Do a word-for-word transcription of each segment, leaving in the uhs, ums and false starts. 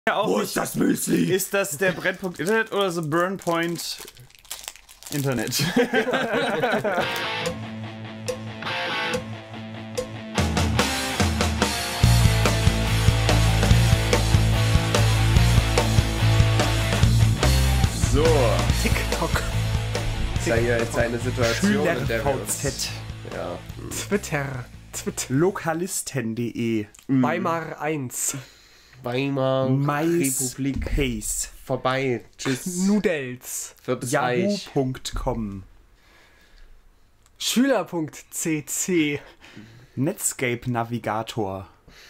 ja auch Wo nicht. ist das Müsli? Ist das der Brennpunkt Internet oder so Burnpoint Internet? So, TikTok. ist ja hier jetzt eine Situation, in der wir uns... SchülerVZ. Ja. Twitter. Twitter. Lokalisten punkt de. Weimar eins. Weimar Republik MySpace. vorbei. Tschüss. Noodles. Viertes Yahoo Reich. punkt com. Schüler punkt c c. Netscape Navigator.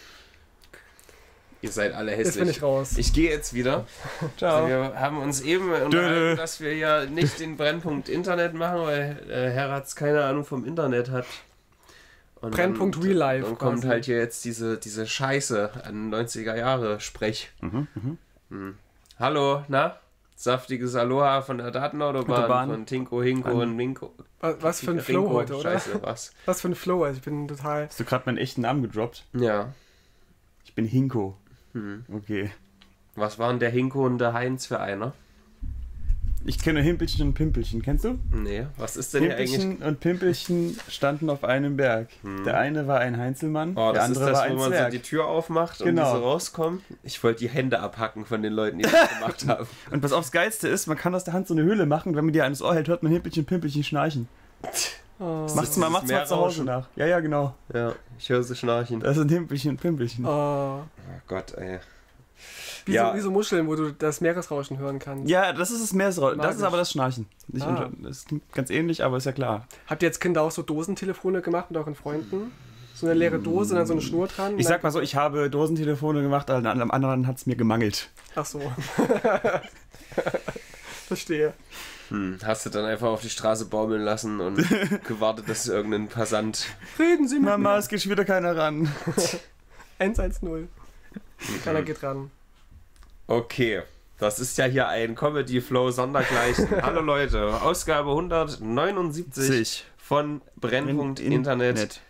Ihr seid alle Jetzt bin hässlich. ich raus. Ich gehe jetzt wieder. Ciao. Wir haben uns eben unterhalten, dass wir ja nicht den Brennpunkt Internet machen, weil äh, Heratz keine Ahnung vom Internet hat. Und Brennpunkt dann, Real Life Und kommt quasi. halt hier jetzt diese, diese Scheiße an neunziger Jahre Sprech. Mhm, mhm. Hm. Hallo, na? Saftiges Aloha von der Datenautobahn, Autobahn. von Tinko, Hinko und Minko. Was, was für ein Rinko, Flow heute, oder? Scheiße, was? Was für ein Flow, also ich bin total... Hast du gerade meinen echten Namen gedroppt? Ja. Ich bin Hinko. Hm. Okay. Was waren der Hinko und der Heinz für einer? Ich kenne Himpelchen und Pimpelchen. Kennst du? Nee, was ist denn hier eigentlich? Himpelchen und Pimpelchen standen auf einem Berg. Der eine war ein Heinzelmann, Oh, der das ist andere das, war wo ein man Zwerg. so die Tür aufmacht und Genau. die so rauskommen. Ich wollte die Hände abhacken von den Leuten, die das gemacht haben. Und was aufs Geilste ist, man kann aus der Hand so eine Höhle machen. Wenn man dir ans Ohr hält, hört man Himpelchen und Pimpelchen schnarchen. Oh. Macht's mal, dieses macht's mal zu Hause Meerrauschen? nach. Ja, ja, genau. Ja, ich höre sie schnarchen. Das sind Himpelchen und Pimpelchen. Oh. Oh Gott, ey. Wie, Ja. so, wie so Muscheln, wo du das Meeresrauschen hören kannst. Ja, das ist das Meeresrauschen. Das ist Magisch. aber das Schnarchen. Nicht Ah. unter, das klingt ganz ähnlich, aber ist ja klar. Habt ihr jetzt Kinder auch so Dosentelefone gemacht mit euren Freunden? So eine leere Dose und dann so eine Schnur dran? Ich sag mal so, ich habe Dosentelefone gemacht, an am anderen hat es mir gemangelt. Ach so. Verstehe. Hm, hast du dann einfach auf die Straße baumeln lassen und gewartet, dass irgendein Passant... Reden Sie mit Mama, es geht schon wieder keiner ran. mir. eins eins null. Keiner geht ran. Okay, das ist ja hier ein Comedy-Flow sondergleichen. Hallo Leute, Ausgabe hundertneunundsiebzig Sich. von Brennpunkt Internet.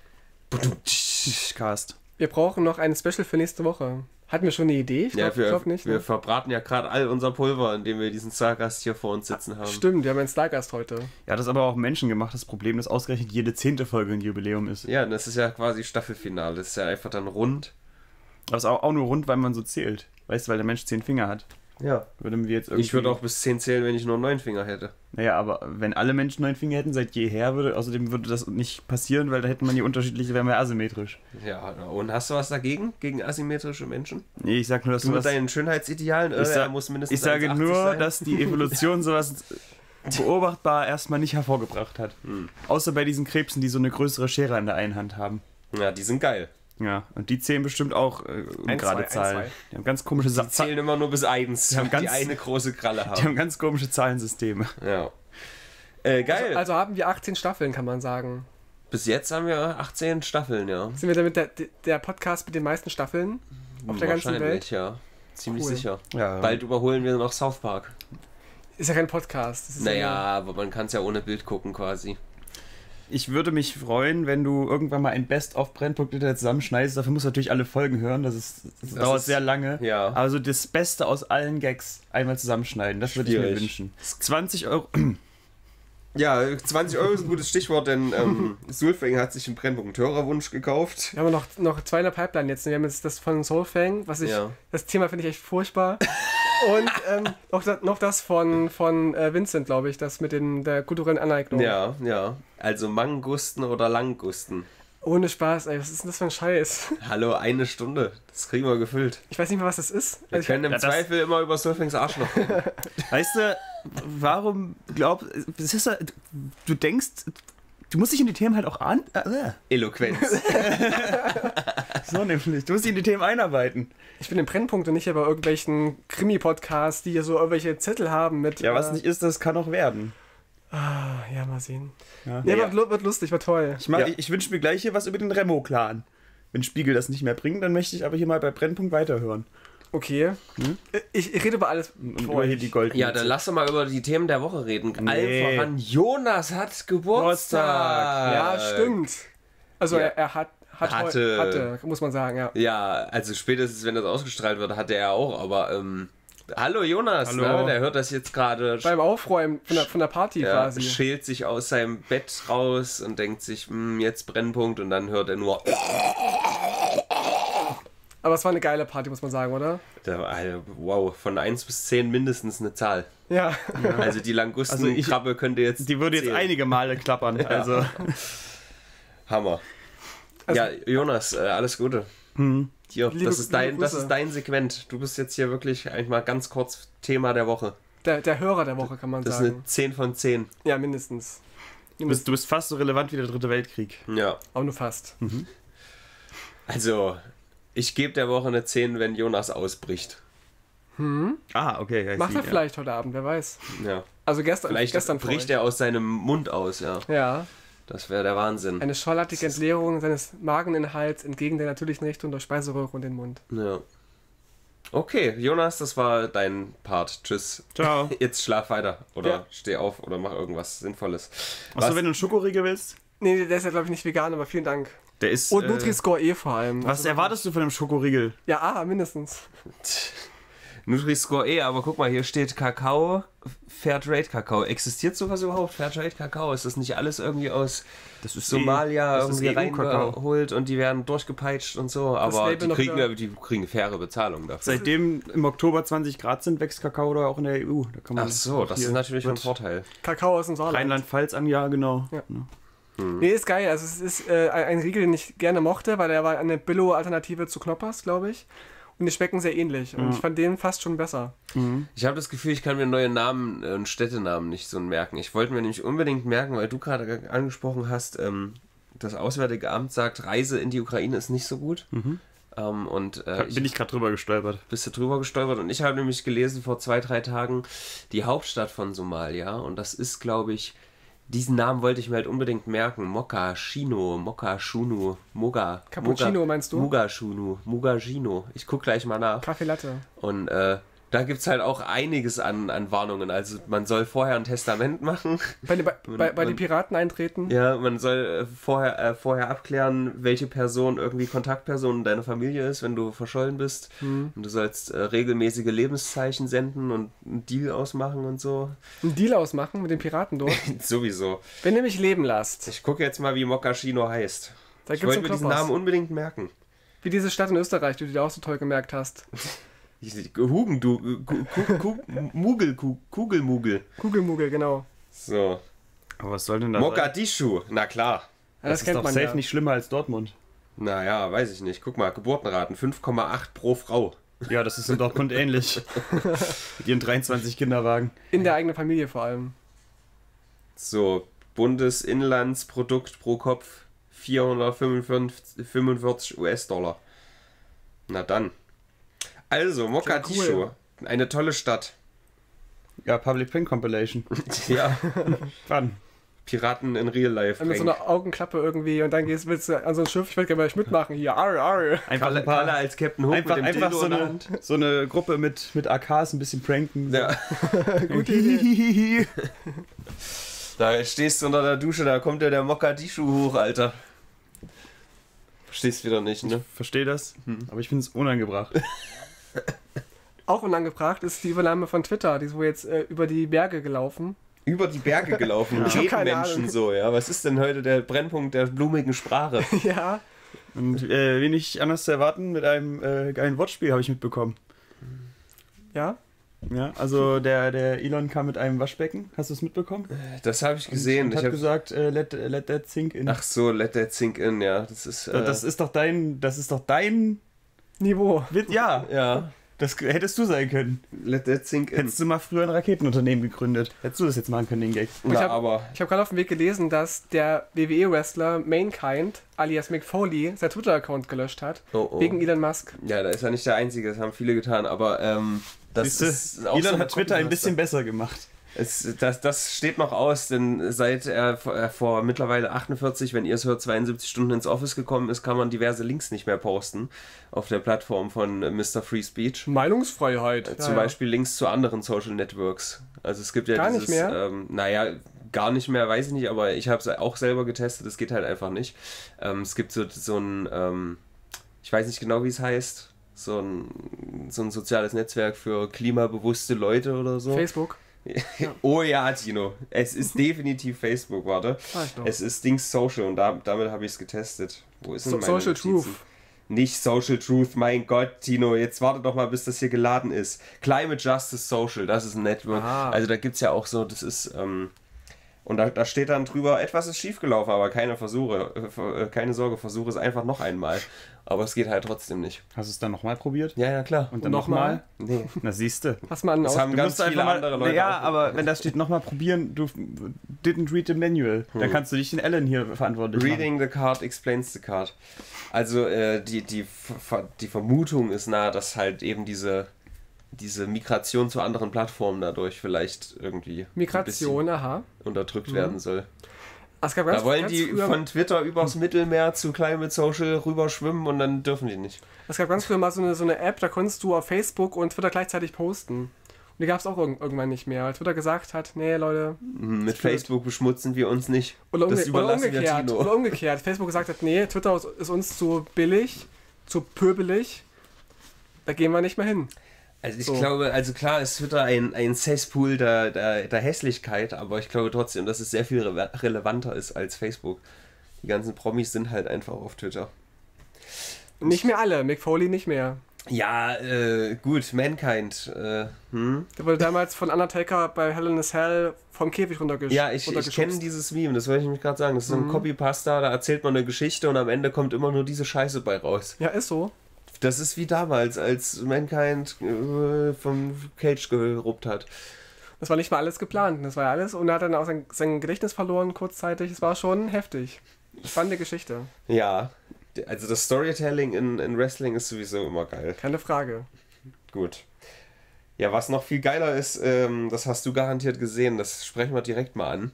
Cast. Wir brauchen noch ein Special für nächste Woche. Hatten wir schon eine Idee? Ich Ja, glaube wir, glaub nicht. wir Ne? verbraten ja gerade all unser Pulver, indem wir diesen Stargast hier vor uns sitzen haben. Stimmt, wir haben einen Stargast heute. Ja, das ist aber auch menschengemachtes Problem, dass ausgerechnet jede zehnte Folge ein Jubiläum ist. Ja, das ist ja quasi Staffelfinale. Das ist ja einfach dann rund. Aber es ist auch, auch nur rund, weil man so zählt. Weißt du, weil der Mensch zehn Finger hat. Ja. Würden wir jetzt irgendwie... Ich würde auch bis zehn zählen, wenn ich nur neun Finger hätte. Naja, aber wenn alle Menschen neun Finger hätten seit jeher, würde außerdem würde das nicht passieren, weil da hätten man die unterschiedliche, wären wir asymmetrisch. Ja, und hast du was dagegen? Gegen asymmetrische Menschen? Nee, ich sag nur, dass Du du mit was... deinen Schönheitsidealen? Ich, Äh, sa er muss mindestens ich sage eins Komma achtzig nur, sein? dass die Evolution sowas beobachtbar erstmal nicht hervorgebracht hat. Hm. Außer bei diesen Krebsen, die so eine größere Schere in der einen Hand haben. Ja, die sind geil. Ja, und die zählen bestimmt auch äh, Eins, gerade zwei, Zahlen. eins, zwei. Die haben ganz komische Sa Die zählen immer nur bis eins, Die haben die ganz- eine große Kralle Die haben. haben ganz komische Zahlensysteme. Ja. Äh, geil. Also, also haben wir achtzehn Staffeln, kann man sagen. Bis jetzt haben wir achtzehn Staffeln, ja. Sind wir damit der, der Podcast mit den meisten Staffeln auf der ganzen Welt? Wahrscheinlich, ja. Ziemlich Cool. sicher. Ja, Bald überholen wir noch South Park. Ist ja kein Podcast. Das ist Naja, ja aber man kann es ja ohne Bild gucken quasi. Ich würde mich freuen, wenn du irgendwann mal ein Best-of Brennpunkt zusammenschneidest. Dafür musst du natürlich alle Folgen hören. Das, ist, das, Das dauert ist- sehr lange. Ja. Aber so das Beste aus allen Gags einmal zusammenschneiden. Das würde ich mir Schwierig. wünschen. zwanzig Euro. Ja, zwanzig Euro ist ein gutes Stichwort, denn ähm, Sulfing hat sich einen Brennpunkt Hörerwunsch gekauft. Wir haben noch, noch zwei in der Pipeline jetzt. Wir haben jetzt das von Soulfang, was ich. Ja. Das Thema finde ich echt furchtbar. Und ähm, noch, das, noch das von, von äh, Vincent, glaube ich, das mit den, der kulturellen Aneignung. Ja, ja. Also Mangusten oder Langgusten. Ohne Spaß, ey, was ist denn das für ein Scheiß? Hallo, eine Stunde. Das kriegen wir gefüllt. Ich weiß nicht mehr, was das ist. Wir Also können im Ja, das- Zweifel immer über Sulfings Arschloch reden. Weißt du, warum glaub, es ist, ja- du denkst, du musst dich in die Themen halt auch an. Äh, Eloquenz. so nämlich. Du musst dich in die Themen einarbeiten. ich bin im Brennpunkt und nicht bei irgendwelchen Krimi-Podcasts, die hier so irgendwelche Zettel haben mit. Ja, was äh, nicht ist, das kann auch werden. Ah, ja, mal sehen. Ja. Ja, Ja. Wird, lu- wird lustig, wird toll. Ich, mag- Ja. ich, ich wünsche mir gleich hier was über den Remo-Clan. Wenn Spiegel das nicht mehr bringt, dann möchte ich aber hier mal bei Brennpunkt weiterhören. Okay. Hm? Ich, ich rede über alles. Und für über hier euch. die Gold. Ja, dann lass doch mal über die Themen der Woche reden. Nee. Allen voran, Jonas hat Geburtstag. Geburtstag. Ja, stimmt. Also Ja. er, er hat, hat hatte, hatte, muss man sagen, ja. Ja, also spätestens, wenn das ausgestrahlt wird, hatte er auch, aber ähm, hallo Jonas, Hallo. Ne? Der hört das jetzt gerade. Beim Aufräumen von der, von der Party Ja, quasi. schält sich aus seinem Bett raus und denkt sich, hm, jetzt Brennpunkt, und dann hört er nur. Aber es war eine geile Party, muss man sagen, oder? Da, also, wow, von eins bis zehn mindestens eine Zahl. Ja. Also die Langustenkrabbe Also ich- könnte jetzt. Die würde jetzt zählen. einige Male klappern. Also, Hammer. Also- ja, Jonas, äh, alles Gute. hm. Hier, Liebe- das, ist liebe dein, das Grüße. ist dein Segment. Du bist jetzt hier wirklich eigentlich mal ganz kurz Thema der Woche. Der, der Hörer der Woche, kann man Das ist sagen. eine zehn von zehn. Ja, mindestens. Du bist, du bist fast so relevant wie der Dritte Weltkrieg. Ja. Aber nur fast. Also, ich gebe der Woche eine zehn, wenn Jonas ausbricht. Hm? Ah, okay. Ja, ich Macht sehe, er vielleicht heute Abend, wer weiß. Ja. Also gestern, Vielleicht gestern bricht vor er aus seinem Mund aus, ja. euch. Ja. Das wäre der Wahnsinn. Eine schollartige Entleerung seines Mageninhalts entgegen der natürlichen Richtung durch Speiseröhre und den Mund. Ja. Okay, Jonas, das war dein Part. Tschüss. ja. Ciao. Jetzt schlaf weiter. Oder Ja. steh auf oder mach irgendwas Sinnvolles. Achso, Was- wenn du einen Schokoriegel willst? Nee, der ist ja, glaube ich, nicht vegan, aber vielen Dank. Der ist. Und äh, Nutri-Score E vor allem. Was Also, erwartest du von einem Schokoriegel? Ja, ah, mindestens. Nutri-Score E, aber guck mal, hier steht Kakao, Fairtrade-Kakao. Existiert sowas überhaupt? Fairtrade-Kakao? Ist das nicht alles irgendwie aus Das ist Somalia das ist irgendwie E U-Kakao. reingeholt und die werden durchgepeitscht und so? Aber Label die noch kriegen, da. ja- die kriegen faire Bezahlung dafür. Seitdem im Oktober zwanzig Grad sind, wächst Kakao da auch in der E U. Da kann man Ach so, das hier ist natürlich ein wird Vorteil. Kakao aus dem Saarland. Rheinland-Pfalz an, ja, genau. Ja. Ja. Nee, ist geil. Also es ist äh, ein ein Riegel, den ich gerne mochte, weil der war eine Billo-Alternative zu Knoppers, glaube ich. Und die schmecken sehr ähnlich. Und Ja. ich fand den fast schon besser. Mhm. Ich habe das Gefühl, ich kann mir neue Namen äh, und Städtenamen nicht so merken. Ich wollte mir nämlich unbedingt merken, weil du gerade angesprochen hast, ähm, das Auswärtige Amt sagt, Reise in die Ukraine ist nicht so gut. Mhm. Ähm, und Da äh, ich bin ich gerade drüber gestolpert. bist du drüber gestolpert. Und ich habe nämlich gelesen vor zwei, drei Tagen die Hauptstadt von Somalia. Und das ist, glaube ich, diesen Namen wollte ich mir halt unbedingt merken. Mokashino, Mokashunu, Moga. Cappuccino Moga, meinst du? Mugashunu, Mugashino. Ich gucke gleich mal nach. Kaffee Latte. Und äh, da gibt es halt auch einiges an, an Warnungen. Also man soll vorher ein Testament machen. Bei, den- bei, bei, bei den und- Piraten eintreten. Ja, man soll äh, vorher, äh, vorher abklären, welche Person irgendwie Kontaktperson deiner Familie ist, wenn du verschollen bist. Hm. Und du sollst äh, regelmäßige Lebenszeichen senden und einen Deal ausmachen und so. Einen Deal ausmachen mit den Piraten dort. Sowieso. Wenn ihr mich leben lasst, Ich gucke jetzt mal, wie Mokashino heißt. da Ich gibt's wollte einen mir diesen Knoppers. Namen unbedingt merken. Wie diese Stadt in Österreich, die du dir auch so toll gemerkt hast. Hugendu, Ku- Ku- Ku- Mugel, Ku- Kugelmugel. Kugelmugel, genau. So. Aber was soll denn da sein? Mogadischu, na klar. Ja, Das, das, ist kennt doch man safe ja. nicht schlimmer als Dortmund. Naja, weiß ich nicht. Guck mal, Geburtenraten fünf Komma acht pro Frau. Ja, das ist in Dortmund ähnlich. Mit ihren dreiundzwanzig Kinderwagen. In der eigenen Familie vor allem. So, Bundesinlandsprodukt pro Kopf vierhundertfünfundvierzig U S-Dollar. Na dann. Also, Mogadischu. cool. Eine tolle Stadt. Ja, Public Pen Compilation. Ja, Wann? Piraten in Real Life. Mit so Prank. einer Augenklappe irgendwie und dann gehst, willst du an so ein Schiff, ich würde gerne bei euch mitmachen hier. Arr, arr. Einfach Kalle, ein paar, Kalle als Captain Hook einfach, mit dem einfach Dildo so, in der eine, Hand. so eine Gruppe mit, mit A Ks ein bisschen pranken. Ja. Gute Idee. Da stehst du unter der Dusche, da kommt ja der Mogadischu hoch, Alter. Verstehst wieder nicht, ne? Verstehe das, aber ich finde es unangebracht. Auch unangebracht ist die Übernahme von Twitter. Die ist wohl jetzt äh, über die Berge gelaufen. Über die Berge gelaufen. Ich hab Reden keine Menschen Ahnung. so, ja. Was ist denn heute der Brennpunkt der blumigen Sprache? Ja. Und äh, wenig anders zu erwarten mit einem äh, geilen Wortspiel, habe ich mitbekommen. Ja. Ja, also der, der Elon kam mit einem Waschbecken. Hast du es mitbekommen? Das habe ich gesehen. Und Ich hat hab, gesagt, äh, let, let that sink in. ach so, let that sink in, ja. Das ist. Äh, das ist doch dein, das ist doch dein Niveau. Witz. Ja, ja, das hättest du sein können. let that sink in. Hättest du mal früher ein Raketenunternehmen gegründet. Hättest du das jetzt machen können, den Gag. Na, Ich hab- aber. Ich habe gerade auf dem Weg gelesen, dass der W W E-Wrestler Mankind, alias Mick Foley, sein Twitter-Account gelöscht hat. Oh, oh. Wegen Elon Musk. Ja, da ist er nicht der Einzige, das haben viele getan, aber ähm, das Siehste, ist auch so Elon eine hat Twitter ein bisschen Copypaste. besser gemacht. Es, das, das steht noch aus, denn seit er vor, er vor mittlerweile achtundvierzig, wenn ihr es hört, zweiundsiebzig Stunden ins Office gekommen ist, kann man diverse Links nicht mehr posten auf der Plattform von äh, Mister Free Speech. Meinungsfreiheit. Äh, Zum Beispiel Links zu anderen Social Networks. Also es gibt ja Gar dieses, nicht mehr? Ähm, naja, gar nicht mehr, weiß ich nicht, aber ich habe es auch selber getestet, es geht halt einfach nicht. Ähm, es gibt so, so ein, ähm, ich weiß nicht genau, wie es heißt, so ein, so ein soziales Netzwerk für klimabewusste Leute oder so. Facebook? Oh ja, Tino, es ist definitiv Facebook, warte. Ah, ich glaub. Es ist Dings Social und da, damit habe ich es getestet. Wo ist denn So, meine Social Notizen? Truth. Nicht Social Truth, mein Gott, Tino, jetzt warte doch mal, bis das hier geladen ist. Climate Justice Social, das ist ein Network. Ah. Also da gibt es ja auch so, das ist, ähm, und da, da steht dann drüber, etwas ist schiefgelaufen, aber keine Versuche, äh, keine Sorge, versuche es einfach noch einmal. Aber es geht halt trotzdem nicht. Hast du es dann nochmal probiert? Ja, ja, klar. Und dann nochmal? nochmal? Nee. Na, siehste. Hast mal einen Das Aus- haben ganz viele andere Leute Ja, auch. aber wenn da steht, nochmal probieren, du didn't read the manual, dann Hm. kannst du nicht den Alan hier verantwortlich machen. Reading the card explains the card. Also äh, die, die, Ver- die Vermutung ist nahe, dass halt eben diese, diese Migration zu anderen Plattformen dadurch vielleicht irgendwie Migration, ein aha. bisschen unterdrückt werden soll. Es gab ganz, Da wollen ganz die früher, von Twitter übers Mittelmeer zu Climate Social rüberschwimmen und dann dürfen die nicht. es gab ganz früher mal so eine, so eine App, da konntest du auf Facebook und Twitter gleichzeitig posten. Und die gab es auch irg- irgendwann nicht mehr, weil Twitter gesagt hat, nee Leute, Mit ist blöd. Facebook beschmutzen wir uns nicht. oder, Das umge oder überlassen wir umgekehrt, Tino. oder umgekehrt. Facebook gesagt hat, nee, Twitter ist, ist uns zu billig, zu pöbelig, da gehen wir nicht mehr hin. Also ich So. glaube, also klar ist Twitter ein, ein Cesspool der, der, der Hässlichkeit, aber ich glaube trotzdem, dass es sehr viel re relevanter ist als Facebook. Die ganzen Promis sind halt einfach auf Twitter. Nicht mehr alle, Mick Foley nicht mehr. Ja, äh, gut, Mankind. Äh, hm? Der wurde damals von Undertaker bei Hell in a Cell vom Käfig runtergesch Ja, ich, ich runtergeschubst. kenne dieses Meme, das wollte ich nämlich gerade sagen. Das ist so ein Mhm. Copypasta, da erzählt man eine Geschichte und am Ende kommt immer nur diese Scheiße bei raus. Ja, ist so. Das ist wie damals, als Mankind äh, vom Cage geruppt hat. Das war nicht mal alles geplant. Das war ja alles und er hat dann auch sein, sein Gedächtnis verloren kurzzeitig. Es war schon heftig. Spannende Geschichte. Ja, also das Storytelling in, in Wrestling ist sowieso immer geil. Keine Frage. Gut. Ja, was noch viel geiler ist, ähm, das hast du garantiert gesehen, das sprechen wir direkt mal an.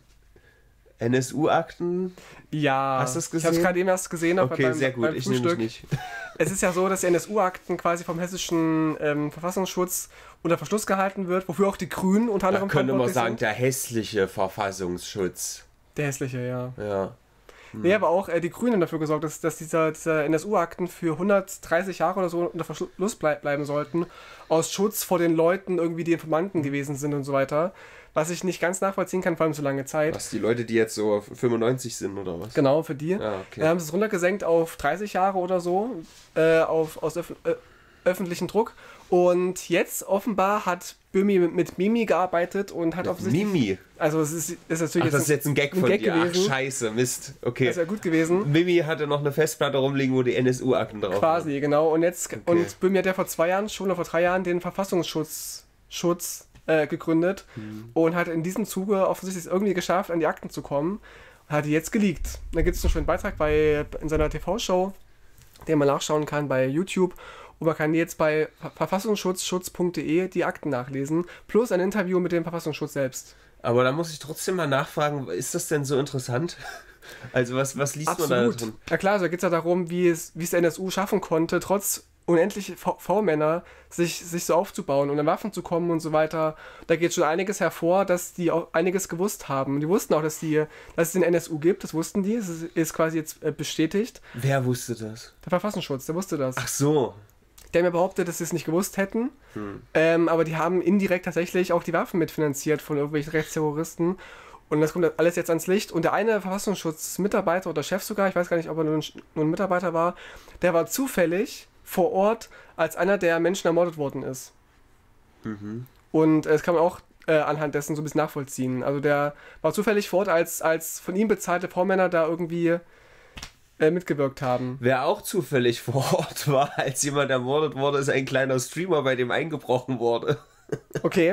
N S U-Akten. Ja. Hast du es Ich habe es gesehen? gerade eben erst gesehen. auch Okay, beim, sehr gut, beim ich nehme Frühstück. nicht. Es ist ja so, dass die N S U-Akten quasi vom hessischen ähm, Verfassungsschutz unter Verschluss gehalten wird, wofür auch die Grünen unter Da anderem könnte man verantwortlich sagen, sind. der hässliche Verfassungsschutz. Der hässliche, ja. Ja. Nee, aber auch äh, die Grünen haben dafür gesorgt, dass, dass dieser, dieser N S U-Akten für hundertdreißig Jahre oder so unter Verschluss bleib, bleiben sollten, aus Schutz vor den Leuten irgendwie, die Informanten gewesen sind und so weiter. Was ich nicht ganz nachvollziehen kann, vor allem so lange Zeit. Was, die Leute, die jetzt so fünfundneunzig sind oder was? Genau, für die. Ja, okay. Dann haben sie es runtergesenkt auf dreißig Jahre oder so, äh, auf, aus öf äh, öffentlichen Druck. Und jetzt offenbar hat Böhmi mit, mit Mimi gearbeitet und hat offensichtlich... Mimi. Also es ist, ist natürlich Ach, jetzt, das ist jetzt ein Gag ein von Gag dir. gewesen. Ach, scheiße, Mist. Okay. das ist ja gut gewesen. Mimi hatte noch eine Festplatte rumliegen, wo die N S U-Akten drauf Quasi, genau. Und jetzt Okay. und Böhmi hat ja vor zwei Jahren schon oder vor drei Jahren den Verfassungsschutz Schutz, äh, gegründet Mhm. und hat in diesem Zuge offensichtlich es irgendwie geschafft, an die Akten zu kommen. Und hat die jetzt geleakt. Da gibt es einen schönen Beitrag bei, in seiner T V-Show, den man nachschauen kann bei YouTube. Und man kann jetzt bei verfassungsschutzschutz punkt de die Akten nachlesen, plus ein Interview mit dem Verfassungsschutz selbst. Aber da muss ich trotzdem mal nachfragen, ist das denn so interessant? Also was, was liest man da Absolut. drin? Na klar, da geht es ja darum, wie es, wie es der N S U schaffen konnte, trotz unendlich V- V-Männer sich, sich so aufzubauen und an Waffen zu kommen und so weiter. Da geht schon einiges hervor, dass die auch einiges gewusst haben. Und die wussten auch, dass, die, dass es den N S U gibt, das wussten die, es ist, ist quasi jetzt äh, bestätigt. Wer wusste das? Der Verfassungsschutz, der wusste das. Ach so. Der mir behauptet, dass sie es nicht gewusst hätten, Hm. ähm, aber die haben indirekt tatsächlich auch die Waffen mitfinanziert von irgendwelchen Rechtsterroristen. Und das kommt alles jetzt ans Licht. Und der eine Verfassungsschutzmitarbeiter oder Chef sogar, ich weiß gar nicht, ob er nur ein, nur ein Mitarbeiter war, der war zufällig vor Ort, als einer der Menschen ermordet worden ist. Mhm. Und äh, das kann man auch äh, anhand dessen so ein bisschen nachvollziehen. Also der war zufällig vor Ort, als, als von ihm bezahlte V-Männer da irgendwie äh, mitgewirkt haben. Wer auch zufällig vor Ort war, als jemand ermordet wurde, ist ein kleiner Streamer, bei dem eingebrochen wurde. Okay.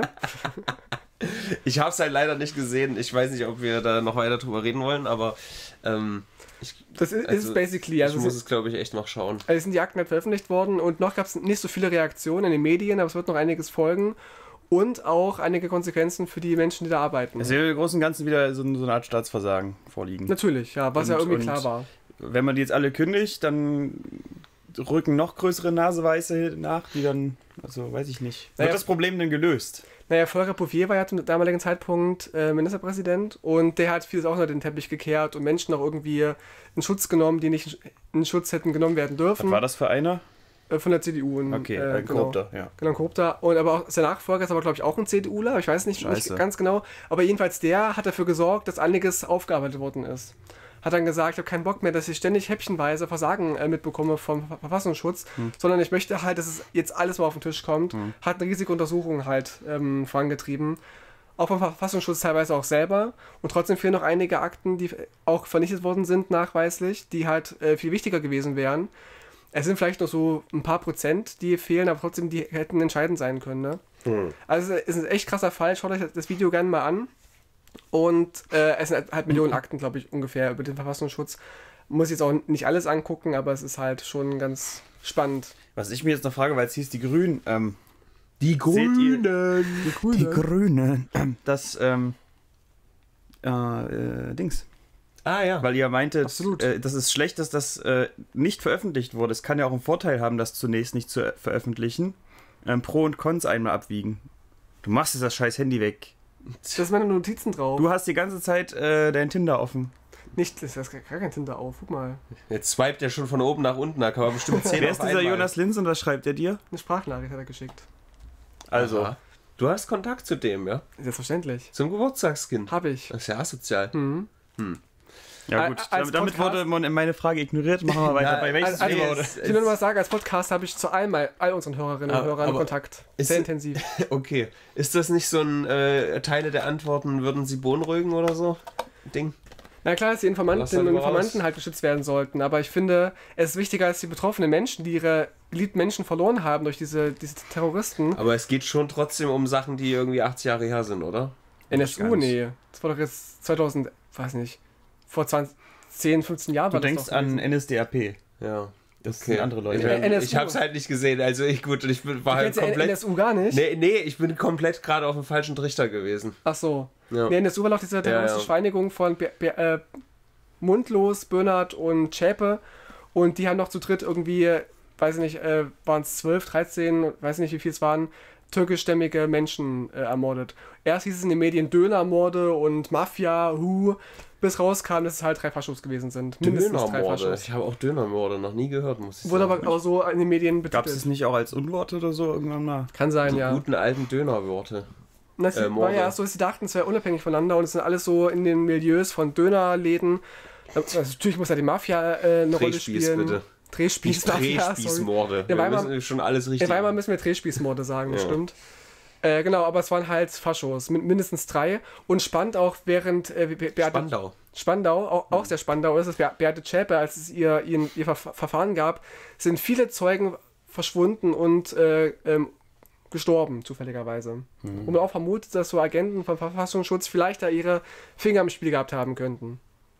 Ich habe es halt leider nicht gesehen. Ich weiß nicht, ob wir da noch weiter drüber reden wollen, aber ähm, ich, Das ist, Also, ist basically. Also ich es muss ist- es, glaube ich, echt noch schauen. Also sind die Akten halt veröffentlicht worden und noch gab es nicht so viele Reaktionen in den Medien, aber es wird noch einiges folgen und auch einige Konsequenzen für die Menschen, die da arbeiten. Es wird im Großen und Ganzen wieder so, so eine Art Staatsversagen vorliegen. Natürlich, ja, was ja Und- irgendwie und- klar war. Wenn man die jetzt alle kündigt, dann rücken noch größere Naseweiße nach, die dann, also weiß ich nicht. Wird Naja, das Problem denn gelöst? Naja, Volker Bouffier war ja zum damaligen Zeitpunkt äh, Ministerpräsident und der hat vieles auch unter den Teppich gekehrt und Menschen auch irgendwie in Schutz genommen, die nicht in Schutz hätten genommen werden dürfen. Was war das für einer? Äh, von der C D U. Und, Okay, äh, äh, korrupter, ja. Genau, ein korrupter. Und aber auch sein Nachfolger ist aber, glaube ich, auch ein CDUler. Ich weiß nicht, nicht Scheiße. ganz genau. Aber jedenfalls der hat dafür gesorgt, dass einiges aufgearbeitet worden ist. Hat dann gesagt, ich habe keinen Bock mehr, dass ich ständig häppchenweise Versagen äh, mitbekomme vom Ver- Verfassungsschutz, hm. sondern ich möchte halt, dass es jetzt alles mal auf den Tisch kommt. Hm. Hat eine riesige Untersuchung halt ähm, vorangetrieben. Auch vom Verfassungsschutz teilweise auch selber. Und trotzdem fehlen noch einige Akten, die auch vernichtet worden sind, nachweislich, die halt äh, viel wichtiger gewesen wären. Es sind vielleicht noch so ein paar Prozent, die fehlen, aber trotzdem, die hätten entscheidend sein können. Ne? Hm. Also es ist ein echt krasser Fall. Schaut euch das Video gerne mal an. Und äh, es sind halt Millionen Akten, glaube ich, ungefähr über den Verfassungsschutz. Muss jetzt auch nicht alles angucken, aber es ist halt schon ganz spannend. Was ich mir jetzt noch frage, weil es hieß, die Grünen, ähm, Die Grünen, Die Grünen. die Grünen, das, ähm, äh, äh, Dings. Ah ja. Weil ihr meintet, Absolut. äh, das ist schlecht, dass das äh, nicht veröffentlicht wurde. Es kann ja auch einen Vorteil haben, das zunächst nicht zu äh, veröffentlichen. Ähm, Pro und Cons einmal abwiegen. Du machst jetzt das scheiß Handy weg. Das sind meine Notizen drauf. Du hast die ganze Zeit äh, dein Tinder offen. Nicht, das ist gar kein Tinder auf. Guck mal. Jetzt swiped er schon von oben nach unten, da kann man bestimmt zehn Wer auf ist dieser einmal. Jonas Linz und was schreibt er dir? Eine Sprachnachricht hat er geschickt. Also, Aha. Du hast Kontakt zu dem, ja? Selbstverständlich. Zum Geburtstagskind. Habe ich. Das ist ja asozial. Mhm. ja Al- gut, als damit Podcast- wurde mon- meine Frage ignoriert. Machen wir weiter. Ja, Bei welches also- Thema? also- Oder? Ich will nur mal sagen, als Podcast habe ich zu all, mein, all unseren Hörerinnen und Aber- Hörern aber Kontakt. ist- Sehr intensiv. Okay. Ist das nicht so ein äh, Teile der Antworten würden sie beunruhigen oder so? Ding? Na klar, dass die Lass da Informantinnen und lieber Informanten raus. halt geschützt werden sollten, aber ich finde, es ist wichtiger als die betroffenen Menschen, die ihre geliebten Menschen verloren haben durch diese, diese Terroristen. Aber es geht schon trotzdem um Sachen, die irgendwie achtzig Jahre her sind, oder? N gar S U, nicht. nee. Das war doch jetzt zweitausend, weiß nicht, vor zwanzig, zehn, fünfzehn Jahren Du war das denkst doch an gewesen. N S D A P. Ja. Das Okay. sind andere Leute. Ich, N S U. ich hab's halt nicht gesehen, also ich gut, ich bin, war Du halt kennst ja N komplett. S U gar nicht? Nee, nee, ich bin komplett gerade auf dem falschen Trichter gewesen. Ach so. Ja. Nee, N S U war doch diese terroristische ja. Vereinigung von Be Be äh, Mundlos, Böhnert und Schäpe. Und die haben noch zu dritt irgendwie, weiß ich nicht, äh, waren es zwölf, dreizehn, weiß nicht, wie viel es waren, türkischstämmige Menschen äh, ermordet. Erst hieß es in den Medien Dönermorde und Mafia, Hu, bis rauskam, dass es halt drei Faschos gewesen sind. Mindestens drei Dönermorde. Faschos. Ich habe auch Dönermorde noch nie gehört, muss ich Wurde sagen. aber auch so in den Medien Gab es es betitelt. nicht auch als Unwort oder so irgendwann mal? Kann sein, Die ja. guten alten Dönerworte. Und das äh, war Morde. ja erst so, dass sie dachten, es wäre unabhängig voneinander und es sind alles so in den Milieus von Dönerläden. Also natürlich muss ja die Mafia äh, eine Rolle Drehspieß, spielen. bitte. Drehspieß, Nicht Mafia, sorry. Drehspießmorde. In Wir Weimar- müssen schon alles richtig In Weimar müssen wir Drehspießmorde sagen, das Ja. stimmt. Äh, genau, aber es waren halt Faschos, min- mindestens drei. Und spannend auch, während äh, Be- Beate Spandau. Spandau, auch, auch sehr Spandau ist, es Be- Beate Zschäpe, als es ihr, ihr, ihr Ver Verfahren gab, sind viele Zeugen verschwunden und äh, ähm, gestorben, zufälligerweise. Und man auch vermutet, dass so Agenten vom Verfassungsschutz vielleicht da ihre Finger im Spiel gehabt haben könnten.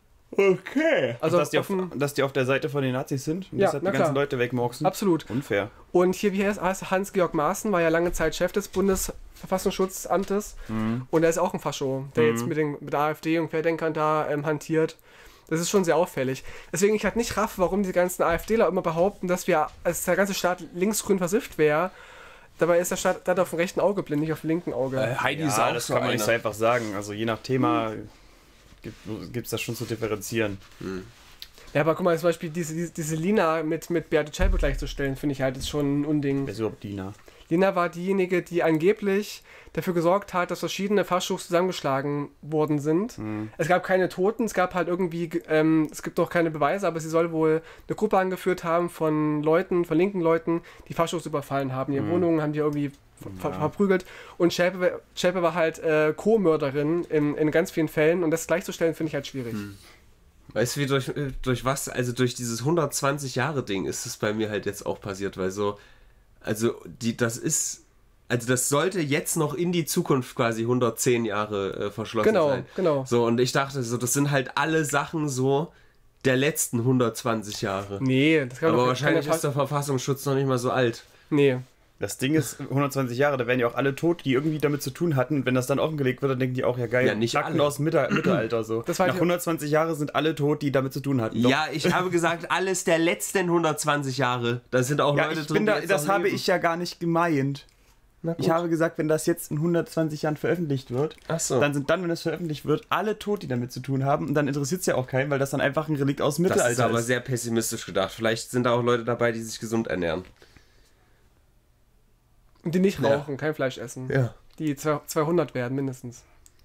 Okay. Also Also, dass die, auf, offen- dass die auf der Seite von den Nazis sind und Ja, deshalb na die ganzen klar. Leute wegmorksen. Absolut. Unfair. Und hier, wie heißt heißt Hans-Georg Maaßen, war ja lange Zeit Chef des Bundesverfassungsschutzamtes. Und er ist auch ein Fascho, der jetzt mit, den, mit der AfD und Querdenkern da ähm, hantiert. Das ist schon sehr auffällig. Deswegen, ich halt nicht raff, warum die ganzen AfDler immer behaupten, dass wir, als der ganze Staat linksgrün versifft wäre. Dabei ist der Staat da auf dem rechten Auge blind, nicht auf dem linken Auge. Äh, Heidi ist Ja, auch das so kann man nicht so einer. einfach sagen. Also je nach Thema gibt es das schon zu differenzieren. Ja, aber guck mal, zum Beispiel diese, diese, diese Lina mit, mit Beate Zschäpe gleichzustellen, finde ich halt, ist schon ein Unding. Wer ist überhaupt Dina? Lina war diejenige, die angeblich dafür gesorgt hat, dass verschiedene Faschos zusammengeschlagen worden sind. Es gab keine Toten, es gab halt irgendwie, ähm, es gibt auch keine Beweise, aber sie soll wohl eine Gruppe angeführt haben von Leuten, von linken Leuten, die Faschos überfallen haben. Ihre Wohnungen haben die irgendwie ver Ja. verprügelt. Und Schäpe, Schäpe war halt äh, Co-Mörderin in, in ganz vielen Fällen und das gleichzustellen finde ich halt schwierig. Weißt du, wie durch, äh, durch was, also durch dieses hundertzwanzig Jahre Ding ist es bei mir halt jetzt auch passiert, weil so, also die, das ist, also das sollte jetzt noch in die Zukunft quasi hundertzehn Jahre äh, verschlossen Genau, sein. genau. So, und ich dachte so, das sind halt alle Sachen so der letzten hundertzwanzig Jahre. Nee, das kann Aber doch wahrscheinlich keine ist der Verfassungsschutz noch nicht mal so alt. Nee. Das Ding ist, hundertzwanzig Jahre, da werden ja auch alle tot, die irgendwie damit zu tun hatten. Und wenn das dann offengelegt wird, dann denken die auch, ja geil, Ja, nicht Fakten alle. aus dem Mitte- Mittelalter so. Das war Nach die- hundertzwanzig Jahren sind alle tot, die damit zu tun hatten. Doch. Ja, ich habe gesagt, alles der letzten hundertzwanzig Jahre. Da sind auch Ja, Leute ich drin, bin die da, jetzt das noch habe leben. ich ja gar nicht gemeint. Ich habe gesagt, wenn das jetzt in hundertzwanzig Jahren veröffentlicht wird, Ach so. dann sind dann, wenn es veröffentlicht wird, alle tot, die damit zu tun haben. Und dann interessiert es ja auch keinen, weil das dann einfach ein Relikt aus dem Das Mittelalter ist aber ist. sehr pessimistisch gedacht. Vielleicht sind da auch Leute dabei, die sich gesund ernähren. Und die nicht Ja. rauchen, kein Fleisch essen. Ja. Die zweihundert werden mindestens.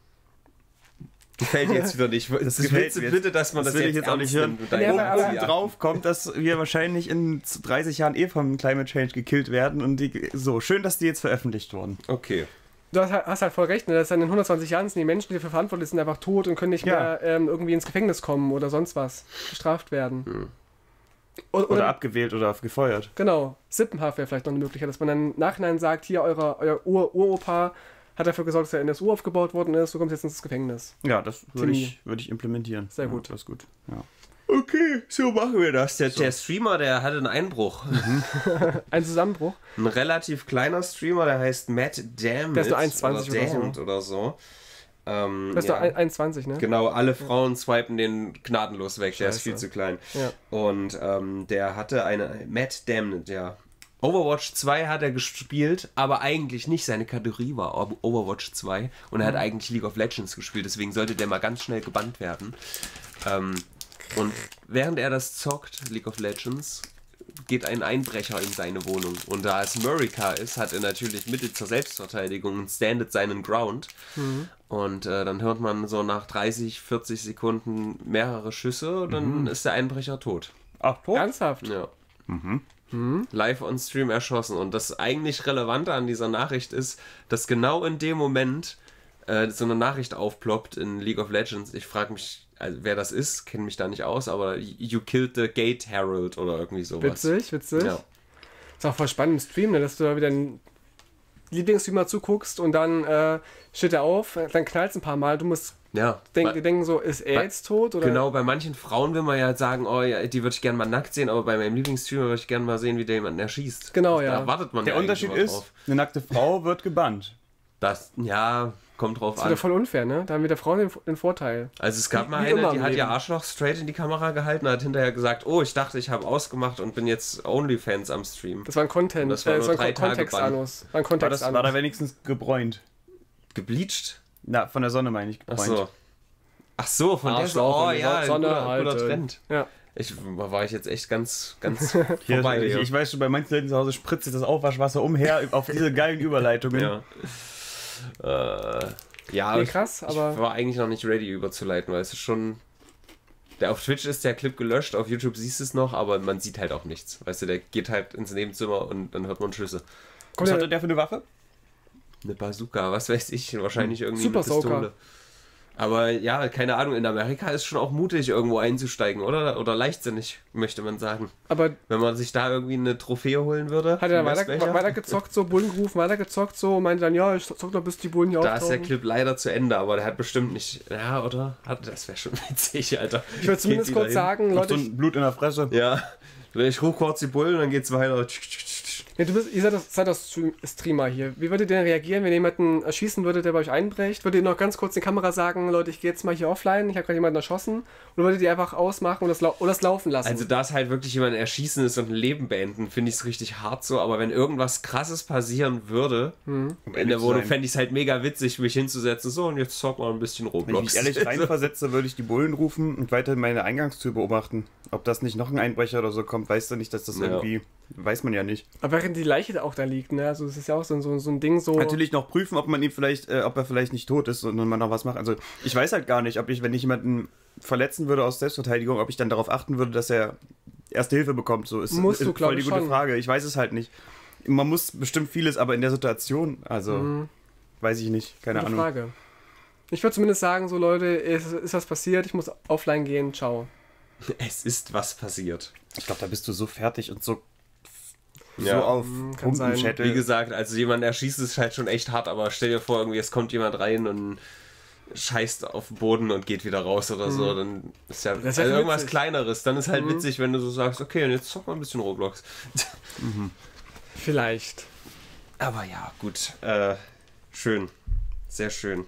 Gefällt jetzt wieder nicht. Das gefällt willst du mir bitte, dass man Das das, will ich jetzt auch ernst nicht hören. nimmt und Ja, deine aber- aber- Ansicht Oben drauf kommt, dass wir wahrscheinlich in dreißig Jahren eh vom Climate Change gekillt werden. Und die, so, schön, dass die jetzt veröffentlicht wurden. Okay. Du hast, hast halt voll recht, ne? dass dann in hundertzwanzig Jahren sind die Menschen, die dafür verantwortlich sind, einfach tot und können nicht Ja. mehr ähm, irgendwie ins Gefängnis kommen oder sonst was bestraft werden. Hm. Oder, Oder oder abgewählt oder gefeuert. genau, Sippenhaft wäre vielleicht noch eine Möglichkeit, dass man dann im Nachhinein sagt, hier, eure, euer Ur Uropa hat dafür gesorgt, dass der N S U aufgebaut worden ist, du kommst jetzt ins Gefängnis. Ja, das würde Timmy. ich, würde ich implementieren. Sehr Ja, gut. das ist gut. Ja. Okay, so machen wir das. Der, der Streamer, der hatte einen Einbruch. Ein Zusammenbruch. Ein relativ kleiner Streamer, der heißt Matt Dammit. Der ist nur eins Komma zwanzig oder, oder so. Damned oder so. Ähm, Das ist ja. doch ein- einundzwanzig, ne? Genau, alle Frauen swipen den gnadenlos weg, der ist Scheiße. viel zu klein. Ja. Und ähm, der hatte eine, Matt Damned, ja. Overwatch zwei hat er gespielt, aber eigentlich nicht. Seine Kategorie war O- Overwatch zwei und er hat eigentlich League of Legends gespielt, deswegen sollte der mal ganz schnell gebannt werden. Ähm, und während er das zockt, League of Legends, geht ein Einbrecher in seine Wohnung. Und da es Murica ist, hat er natürlich Mittel zur Selbstverteidigung und standet seinen Ground. Und äh, dann hört man so nach dreißig, vierzig Sekunden mehrere Schüsse und dann ist der Einbrecher tot. Ach, tot? Ernsthaft? Ja. Live on Stream erschossen. Und das eigentlich Relevante an dieser Nachricht ist, dass genau in dem Moment äh, so eine Nachricht aufploppt in League of Legends. Ich frage mich, also, wer das ist, kenne mich da nicht aus, aber You killed the Gate Herald oder irgendwie sowas. Witzig, witzig. Ja. Ist auch voll spannend im Stream, ne? Dass du da wieder einen Lieblingsstreamer zuguckst und dann äh, steht er auf, dann knallt es ein paar Mal. Du musst Ja. denk, Weil- denken, so, ist er weil- jetzt tot? Oder? Genau, bei manchen Frauen will man ja sagen, oh ja, die würde ich gerne mal nackt sehen, aber bei meinem Lieblingsstreamer würde ich gerne mal sehen, wie der jemanden erschießt. Genau, Da ja. wartet man Der ja Unterschied eigentlich ist, immer drauf. eine nackte Frau wird gebannt. Das, ja, kommt drauf Das ist wieder an. voll unfair, ne? Da haben wieder Frauen den, den Vorteil. Also es gab Wie- mal wie eine, immer die im hat ihr Leben. Arschloch straight in die Kamera gehalten und hat hinterher gesagt, oh, ich dachte, ich habe ausgemacht und bin jetzt Onlyfans am Stream. Das war ein Content, Das war äh, nur das war drei ein Tage Kontext Bann. anus. War ein War, Kontext das, war da wenigstens gebräunt? Gebleached? Na, von der Sonne meine ich Ach gebräunt. so. Ach so, von der Arschloch, Oh von der ja, Sonne guter, halt, guter äh, Trend. Ja. Ich, war ich jetzt echt ganz, ganz Hier, vorbei. ich, hier. ich weiß schon, bei manchen Leuten zu Hause spritzt sich das Aufwaschwasser umher auf diese geilen Überleitungen. Ja. Äh, ja, Nee, ich- krass, aber- ich war eigentlich noch nicht ready überzuleiten, weil es ist schon. Der auf Twitch ist der Clip gelöscht, auf YouTube siehst du es noch, aber man sieht halt auch nichts. Weißt du, der geht halt ins Nebenzimmer und dann hört man Schüsse. Kommt Was der, hatte der für eine Waffe? Eine Bazooka, was weiß ich, wahrscheinlich irgendwie Super eine Pistole. Soaker. Aber ja, keine Ahnung, in Amerika ist schon auch mutig, irgendwo einzusteigen, oder? Oder leichtsinnig, möchte man sagen. aber Wenn man sich da irgendwie eine Trophäe holen würde. hat er dann ein weiter, Westbecher. weitergezockt, so Bullen gerufen, weitergezockt, so und meinte dann, ja, ich zock noch bis die Bullen hier Da ist der auftauchen. Clip leider zu Ende, aber der hat bestimmt nicht. Ja, oder? Hat, das wäre schon witzig, Alter. Ich würde zumindest Geht kurz wieder hin. sagen, Noch Leute, so ich, ein Blut in der Fresse. Ja. Ich rufe kurz die Bullen, dann geht's weiter. ja, du bist, ihr seid das, seid das Stream- Streamer hier. Wie würdet ihr denn reagieren, wenn jemanden erschießen würde, der bei euch einbricht? Würdet ihr noch ganz kurz in die Kamera sagen, Leute, ich gehe jetzt mal hier offline, ich habe gerade jemanden erschossen? Oder würdet ihr einfach ausmachen und das, lau oder das laufen lassen? Also, da es halt wirklich jemand erschießen ist und ein Leben beenden, finde ich es richtig hart so. Aber wenn irgendwas Krasses passieren würde Hm. Um in ehrlich der zu Wohnung, sein. fände ich es halt mega witzig, mich hinzusetzen. So, und jetzt zock mal ein bisschen Wenn ich Roblox. mich ehrlich reinversetze, würde ich die Bullen rufen und weiter meine Eingangstür beobachten. Ob das nicht noch ein Einbrecher oder so kommt, weißt du nicht, dass das Ja. irgendwie, weiß man ja nicht. Aber während die Leiche auch da liegt, ne? Also das ist ja auch so, so, so ein Ding so. Natürlich noch prüfen, ob man ihn vielleicht, äh, ob er vielleicht nicht tot ist und man noch was macht. Also ich weiß halt gar nicht, ob ich, wenn ich jemanden verletzen würde aus Selbstverteidigung, ob ich dann darauf achten würde, dass er Erste Hilfe bekommt. So ist, Musst ist du, glaub voll die ich, gute schon. Frage. Ich weiß es halt nicht. Man muss bestimmt vieles, aber in der Situation, also Mhm. weiß ich nicht, keine Gute Ahnung. Frage. Ich würde zumindest sagen, so Leute, ist, ist was passiert, ich muss offline gehen, ciao. Es ist was passiert. Ich glaube, da bist du so fertig und so, Ja. so auf kann sein. Pumpenschädel. Wie gesagt, also jemand erschießt ist halt schon echt hart, aber stell dir vor, irgendwie es kommt jemand rein und scheißt auf den Boden und geht wieder raus oder so, dann ist ja, Das ist ja also irgendwas witzig. Kleineres. Dann ist halt Mhm. witzig, wenn du so sagst, okay, und jetzt zock mal ein bisschen Roblox. Vielleicht. Aber ja, gut. Äh, schön. Sehr schön.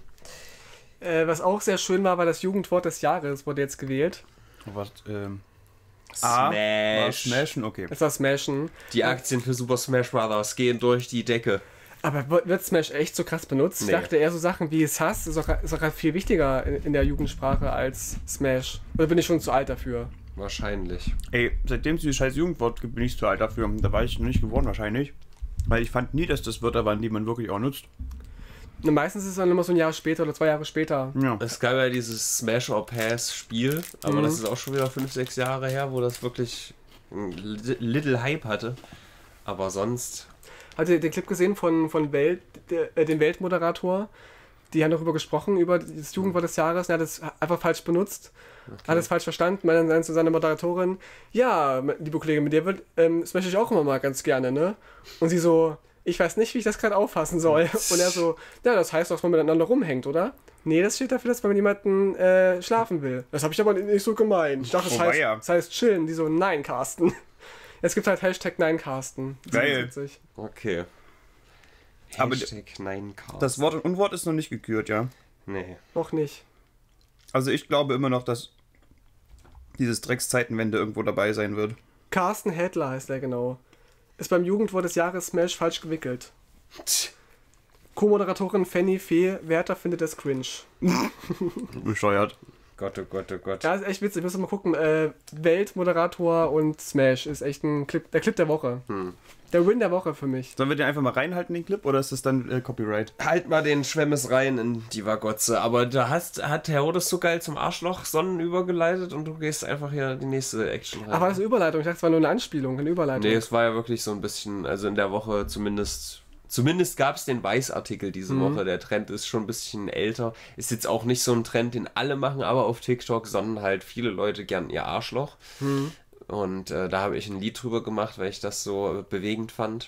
Äh, was auch sehr schön war, war das Jugendwort des Jahres, wurde jetzt gewählt. Was, ähm... Smash. War Smashen, okay. Das war Smashen. Die Aktien für Super Smash Bros. Gehen durch die Decke. Aber wird Smash echt so krass benutzt? Nee. Ich dachte eher so Sachen wie Sass ist auch, ist auch viel wichtiger in, in der Jugendsprache als Smash. Oder bin ich schon zu alt dafür? Wahrscheinlich. Ey, seitdem es dieses scheiß Jugendwort gibt, bin ich zu alt dafür. Da war ich noch nicht geworden wahrscheinlich. Weil ich fand nie, dass das Wörter waren, die man wirklich auch nutzt. Und meistens ist es dann immer so ein Jahr später oder zwei Jahre später. Ja. Es gab ja dieses Smash or Pass Spiel, aber Mhm. das ist auch schon wieder fünf, sechs Jahre her, wo das wirklich ein little Hype hatte. Aber sonst... Habt ihr den Clip gesehen von, von Welt, der, äh, dem Weltmoderator? Die haben darüber gesprochen, über das Jugendwort des Jahres. Er hat es einfach falsch benutzt. Okay. Hat es falsch verstanden. Dann dann zu seiner Moderatorin: Ja, liebe Kollegin, mit dir wird, ähm, smash ich auch immer mal ganz gerne, ne? Und sie so: Ich weiß nicht, wie ich das gerade auffassen soll. Und er so: Ja, das heißt, dass man miteinander rumhängt, oder? Nee, das steht dafür, dass man mit jemandem äh, schlafen will. Das habe ich aber nicht so gemeint. Ich dachte, das Wobei, heißt, ja. das heißt chillen. Die so: Nein, Carsten. Es gibt halt Hashtag Nein, Carsten. Geil. Okay. Aber Hashtag nein, Chaos. Das Wort und Unwort ist noch nicht gekürt, ja. Nee. Noch nicht. Also ich glaube immer noch, dass dieses Dreckszeitenwende irgendwo dabei sein wird. Carsten Hädler heißt er genau. Ist beim Jugendwort des Jahres Smash falsch gewickelt. Co-Moderatorin Fanny Fee Werther findet das cringe. Bescheuert. Gott, oh Gott, oh Gott. Ja, ist echt witzig. Müssen wir mal gucken. Äh, Weltmoderator und Smash ist echt ein Clip, der Clip der Woche. Hm. Der Win der Woche für mich. Sollen wir den einfach mal reinhalten, den Clip, oder ist das dann äh, Copyright? Halt mal den Schwemmes rein in die Wagotze. Aber da hast, hat Herodes so geil zum Arschloch Sonnen übergeleitet und du gehst einfach hier die nächste Action rein. Ach, war das eine Überleitung? Ich dachte, es war nur eine Anspielung, eine Überleitung. Nee, es war ja wirklich so ein bisschen, also in der Woche zumindest, zumindest gab es den Weiß-Artikel diese Mhm. Woche. Der Trend ist schon ein bisschen älter. Ist jetzt auch nicht so ein Trend, den alle machen, aber auf TikTok, sondern halt viele Leute gern ihr Arschloch. Mhm. Und äh, da habe ich ein Lied drüber gemacht, weil ich das so bewegend fand.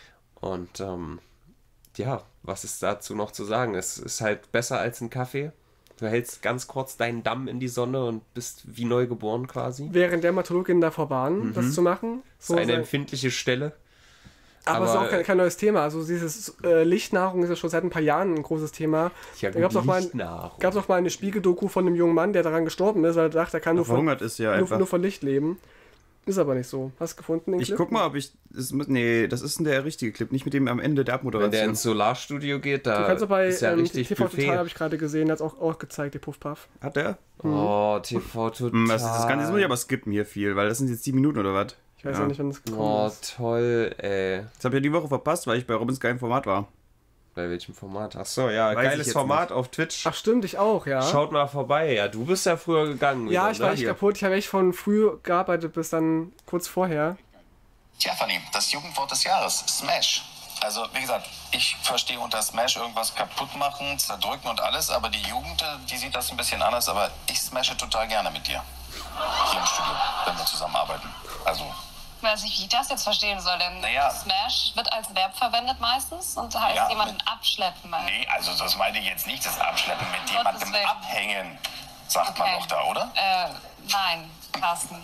Und ähm, ja, was ist dazu noch zu sagen? Es ist halt besser als ein Kaffee. Du hältst ganz kurz deinen Damm in die Sonne und bist wie neu geboren quasi. Während Dermatologinnen davor warnen, das zu machen. Das ist eine sein- empfindliche Stelle. aber es ist aber- auch kein, kein neues Thema. Also dieses äh, Lichtnahrung ist ja schon seit ein paar Jahren ein großes Thema. Ja, Da gab es auch mal, Lichtnahrung. gab's auch mal eine Spiegeldoku von einem jungen Mann, der daran gestorben ist, weil er dachte, er kann nur von, Verhungert ist ja nur, einfach. nur von Licht leben. Ist aber nicht so. Hast du gefunden den Ich Clip? guck mal, ob ich. Das, mit- nee, das ist der richtige Clip, nicht mit dem am Ende der Wenn der Abmoderation. ins Solarstudio geht, da Du kannst doch bei ist ja ähm, richtig T V Total, habe Buffet. ich gerade gesehen, hat es auch, auch gezeigt, die Puffpuff. Hat der? Oh, T V Total. Hm, das, das, kann, das muss ich aber skippen hier viel, weil das sind jetzt sieben Minuten oder was? Ich weiß Ja. ja nicht, wann das gekommen Oh, ist. toll, ey. Das habe ich ja die Woche verpasst, weil ich bei Robins geilen Format war. Bei welchem Format? Achso, ja, Weiß ich geiles jetzt Format auf Twitch. Ach stimmt, ich auch, ja. Schaut mal vorbei. Ja, du bist ja früher gegangen. ja, wieder, ich war ne? echt Hier. kaputt. Ich habe echt von früh gearbeitet bis dann kurz vorher. Tja, Fanny, das Jugendwort des Jahres, Smash. Also, wie gesagt, ich verstehe unter Smash irgendwas kaputt machen, zerdrücken und alles, aber die Jugend, äh, die sieht das ein bisschen anders, aber ich smashe total gerne mit dir. Hier im Studio, wenn wir zusammenarbeiten. Also, Ich weiß nicht, wie ich das jetzt verstehen soll, denn Naja. Smash wird als Verb verwendet meistens und heißt Ja, jemanden mit- abschleppen. Meist. nee, also das meine ich jetzt nicht, das Abschleppen mit Gottes jemandem Willen. abhängen, sagt man Okay. doch da, oder? Äh, nein, Carsten.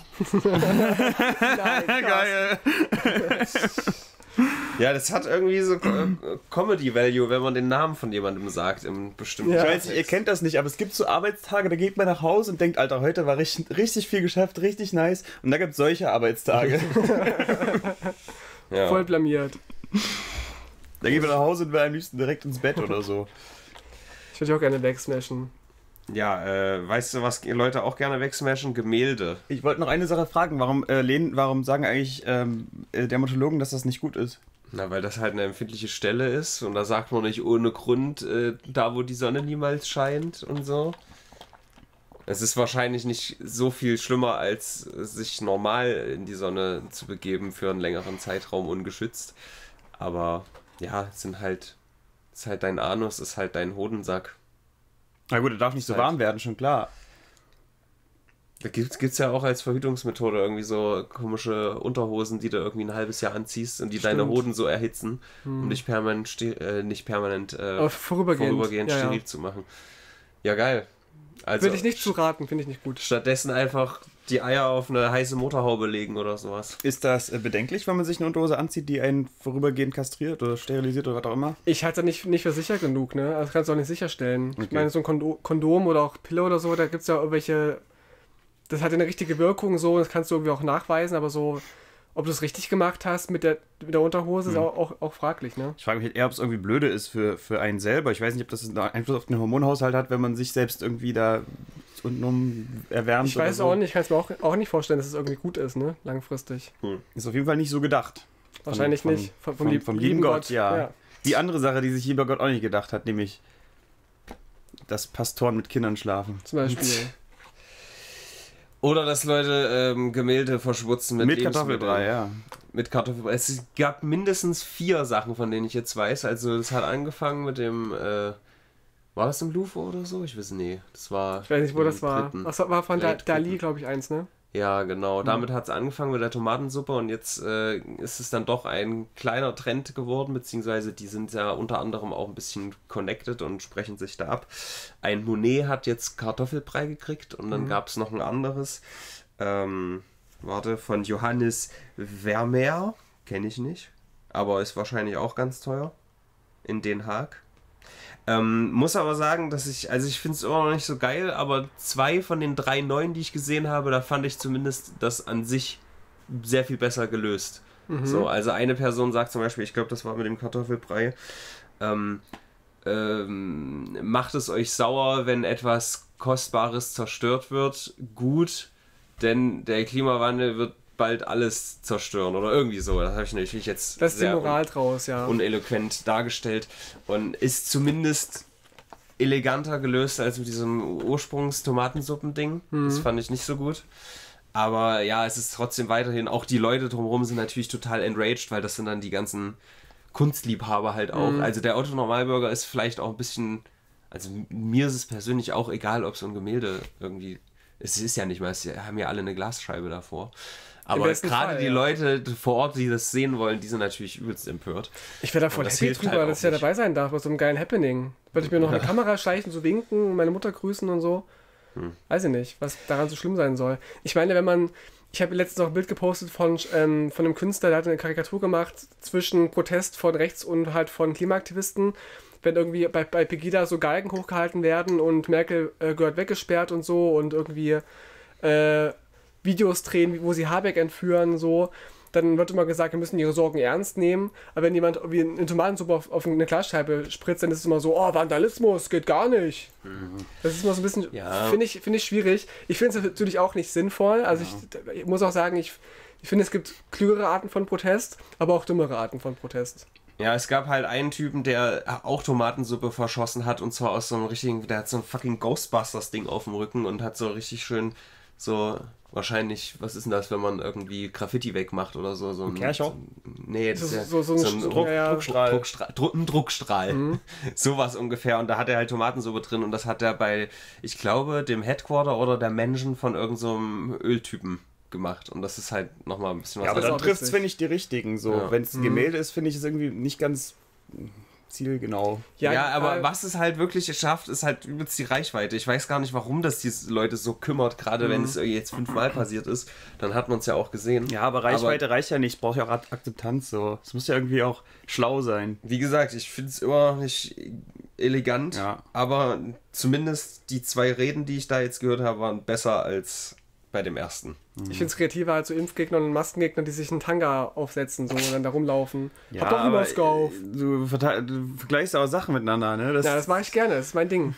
Nein, Geil! Ja, das hat irgendwie so äh, Comedy-Value, wenn man den Namen von jemandem sagt im bestimmten Ja. Ich weiß nicht, ihr kennt das nicht, aber es gibt so Arbeitstage, da geht man nach Hause und denkt, Alter, heute war richtig, richtig viel Geschäft, richtig nice. Und da gibt es solche Arbeitstage. Ja. Voll blamiert. Da geht man nach Hause und will am liebsten direkt ins Bett oder so. Ich würde auch gerne wegsmashen. Ja, äh, weißt du, was Leute auch gerne wegsmashen? Gemälde. Ich wollte noch eine Sache fragen, warum, äh, lehnen, warum sagen eigentlich ähm, äh, Dermatologen, dass das nicht gut ist? Na, weil das halt eine empfindliche Stelle ist und da sagt man nicht ohne Grund, äh, da wo die Sonne niemals scheint und so. Es ist wahrscheinlich nicht so viel schlimmer, als sich normal in die Sonne zu begeben für einen längeren Zeitraum ungeschützt. Aber ja, es sind halt, ist halt dein Anus, ist halt dein Hodensack. Na gut, er darf nicht so Halt. warm werden, schon klar. Da gibt es ja auch als Verhütungsmethode irgendwie so komische Unterhosen, die du irgendwie ein halbes Jahr anziehst und die deine Stimmt. Hoden so erhitzen, um dich permanent, ste- äh, nicht permanent äh, Aber vorübergehend. vorübergehend ja, steril ja. zu machen. Ja, geil. Also Würde ich nicht zu raten, finde ich nicht gut. stattdessen einfach die Eier auf eine heiße Motorhaube legen oder sowas. Ist das äh, bedenklich, wenn man sich eine Unterhose anzieht, die einen vorübergehend kastriert oder sterilisiert oder was auch immer? Ich halte das nicht, nicht für sicher genug, ne? Also das kannst du auch nicht sicherstellen. Okay. Ich meine, so ein Kondo- Kondom oder auch Pille oder so, da gibt es ja irgendwelche... Das hat ja eine richtige Wirkung, so, das kannst du irgendwie auch nachweisen, aber so, ob du es richtig gemacht hast mit der, mit der Unterhose, ist auch, auch, auch fraglich, ne? Ich frage mich halt eher, ob es irgendwie blöde ist für, für einen selber. Ich weiß nicht, ob das einen Einfluss auf den Hormonhaushalt hat, wenn man sich selbst irgendwie da untenrum erwärmt. Ich weiß oder so. auch nicht, ich kann es mir auch, auch nicht vorstellen, dass es irgendwie gut ist, ne? Langfristig. Ist auf jeden Fall nicht so gedacht. Wahrscheinlich Von- nicht. Vom, Vom, lieb- vom lieben Gott, ja. ja. Die andere Sache, die sich lieber Gott auch nicht gedacht hat, nämlich, dass Pastoren mit Kindern schlafen. Zum Beispiel. Oder dass Leute ähm, Gemälde verschmutzen mit, Mit Lebensmitteln. Kartoffelbrei, ja. Mit Kartoffelbrei. Es gab mindestens vier Sachen, von denen ich jetzt weiß. Also das hat angefangen mit dem, äh, war das im Louvre oder so? Ich weiß nicht. Das war Ich weiß nicht, wo im das war. dritten. Das war von da, Vielleicht Dali, dritten. glaube ich, eins, ne? Ja, genau. Damit hat es angefangen mit der Tomatensuppe und jetzt äh, ist es dann doch ein kleiner Trend geworden, beziehungsweise die sind ja unter anderem auch ein bisschen connected und sprechen sich da ab. Ein Monet hat jetzt Kartoffelbrei gekriegt und dann gab es noch ein anderes, ähm, warte, von Johannes Vermeer, kenne ich nicht, aber ist wahrscheinlich auch ganz teuer, in Den Haag. Ähm, muss aber sagen, dass ich, also ich finde es immer noch nicht so geil, aber zwei von den drei neuen, die ich gesehen habe, da fand ich zumindest das an sich sehr viel besser gelöst. So, also eine Person sagt zum Beispiel, ich glaube, das war mit dem Kartoffelbrei, ähm, ähm, macht es euch sauer, wenn etwas Kostbares zerstört wird? Gut, denn der Klimawandel wird bald alles zerstören oder irgendwie so. Das habe ich natürlich jetzt Das ist die sehr Moral draus, ja. uneloquent dargestellt und ist zumindest eleganter gelöst als mit diesem Ursprungs-Tomatensuppen-Ding. Das fand ich nicht so gut. Aber ja, es ist trotzdem weiterhin, auch die Leute drumherum sind natürlich total enraged, weil das sind dann die ganzen Kunstliebhaber halt auch. Also der Otto-Normalbürger ist vielleicht auch ein bisschen, also mir ist es persönlich auch egal, ob so ein Gemälde irgendwie, es ist ja nicht mal, es haben ja alle eine Glasscheibe davor. Aber besten gerade Fall, die ja. Leute vor Ort, die das sehen wollen, die sind natürlich übelst empört. Ich wäre da voll das happy hilft drüber, halt auch dass ich ja nicht. dabei sein darf, bei so einem geilen Happening. Würde ich mir noch eine Kamera schleichen, so winken, meine Mutter grüßen und so. Hm. Weiß ich nicht, was daran so schlimm sein soll. Ich meine, wenn man, ich habe letztens auch ein Bild gepostet von, ähm, von einem Künstler, der hat eine Karikatur gemacht zwischen Protest von rechts und halt von Klimaaktivisten. Wenn irgendwie bei, bei Pegida so Galgen hochgehalten werden und Merkel äh, gehört weggesperrt und so und irgendwie äh, Videos drehen, wo sie Habeck entführen, so, dann wird immer gesagt, wir müssen ihre Sorgen ernst nehmen. Aber wenn jemand wie eine Tomatensuppe auf, auf eine Glasscheibe spritzt, dann ist es immer so, oh, Vandalismus, geht gar nicht. Das ist immer so ein bisschen, Ja. finde ich, finde ich schwierig. Ich finde es natürlich auch nicht sinnvoll. Also ich, ich muss auch sagen, ich, ich finde, es gibt klügere Arten von Protest, aber auch dümmere Arten von Protest. Ja, es gab halt einen Typen, der auch Tomatensuppe verschossen hat und zwar aus so einem richtigen, der hat so ein fucking Ghostbusters-Ding auf dem Rücken und hat so richtig schön so, wahrscheinlich, was ist denn das, wenn man irgendwie Graffiti wegmacht oder so? so ein Kercher? So, nee, das So- ist ja so- so ein Druck, ja, ja. Druckstrahl. Druckstrahl, Druck, ein Druckstrahl. Sowas ungefähr. Und da hat er halt Tomatensuppe drin und das hat er bei, ich glaube, dem Headquarter oder der Mansion von irgendeinem so Öltypen gemacht. Und das ist halt nochmal ein bisschen was Ja, aber ist dann auch trifft es, witzig. finde ich, die richtigen. So. Ja. Wenn es ein Gemälde ist, finde ich es irgendwie nicht ganz zielgenau. Ja, aber äh, was es halt wirklich schafft, ist halt übelst die Reichweite. Ich weiß gar nicht, warum das diese Leute so kümmert, gerade wenn es jetzt fünfmal passiert ist. Dann hat man es ja auch gesehen. Ja, aber Reichweite reicht ja nicht. Braucht ja auch Ak- Akzeptanz. So. Es muss ja irgendwie auch schlau sein. Wie gesagt, ich finde es immer noch nicht elegant, Ja. aber zumindest die zwei Reden, die ich da jetzt gehört habe, waren besser als bei dem ersten. Ich finde es kreativer als so Impfgegner und Maskengegnern, die sich einen Tanga aufsetzen so, und dann da rumlaufen. Ja, Hab doch eine aber, Maske auf. äh, Du, verte- du vergleichst aber Sachen miteinander, ne? Das, Ja, das mache ich gerne, das ist mein Ding.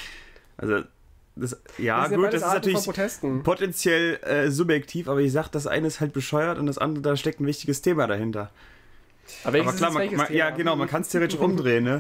Also, das, ja, Das sind ja gut, beides das ist Arten von natürlich Protesten. potenziell äh, subjektiv, aber ich sag, das eine ist halt bescheuert und das andere, da steckt ein wichtiges Thema dahinter. Aber, welches Aber klar, ist man, welches man, ja, Thema? genau, man kann es theoretisch rumdrehen, ne?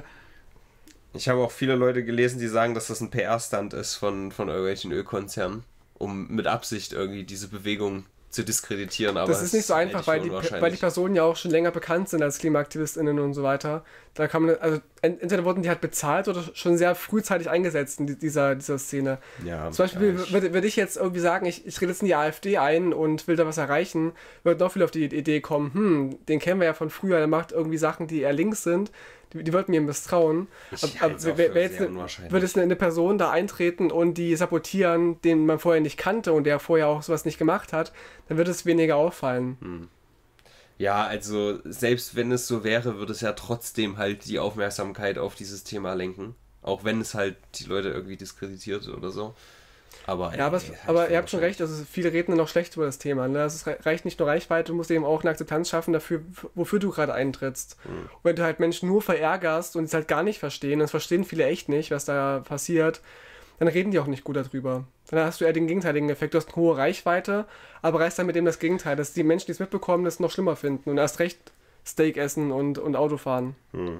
Ich habe auch viele Leute gelesen, die sagen, dass das ein P R-Stunt ist von, von irgendwelchen Ölkonzernen, um mit Absicht irgendwie diese Bewegung zu diskreditieren. Aber Das ist nicht so halte einfach, ich weil für die, unwahrscheinlich. weil die Personen ja auch schon länger bekannt sind als KlimaaktivistInnen und so weiter. Da kann man, also ent- entweder wurden die halt bezahlt oder schon sehr frühzeitig eingesetzt in die- dieser, dieser Szene. Ja, Zum Beispiel ja, ich- würde, würde ich jetzt irgendwie sagen, ich, ich trete jetzt in die AfD ein und will da was erreichen, wird noch viel auf die Idee kommen, hm, den kennen wir ja von früher, der macht irgendwie Sachen, die eher links sind, die, die wollten mir misstrauen. Ich aber halte es auch wer, für wer jetzt sehr ne, unwahrscheinlich. würde es eine, eine Person da eintreten und die sabotieren, den man vorher nicht kannte und der vorher auch sowas nicht gemacht hat, dann würde es weniger auffallen. Hm. Ja, also selbst wenn es so wäre, würde es ja trotzdem halt die Aufmerksamkeit auf dieses Thema lenken. Auch wenn es halt die Leute irgendwie diskreditiert oder so. Aber, Ja, aber, es, ey, halt aber ihr habt schon recht, also viele reden noch schlecht über das Thema. Ne? Es reicht nicht nur Reichweite, du musst eben auch eine Akzeptanz schaffen dafür, wofür du gerade eintrittst. Mhm. Und wenn du halt Menschen nur verärgerst und es halt gar nicht verstehen, das verstehen viele echt nicht, was da passiert, dann reden die auch nicht gut darüber. Dann hast du eher den gegenteiligen Effekt. Du hast eine hohe Reichweite, aber reißt dann mit dem das Gegenteil, dass die Menschen, die es mitbekommen, das noch schlimmer finden und erst recht Steak essen und, und Auto fahren. Hm.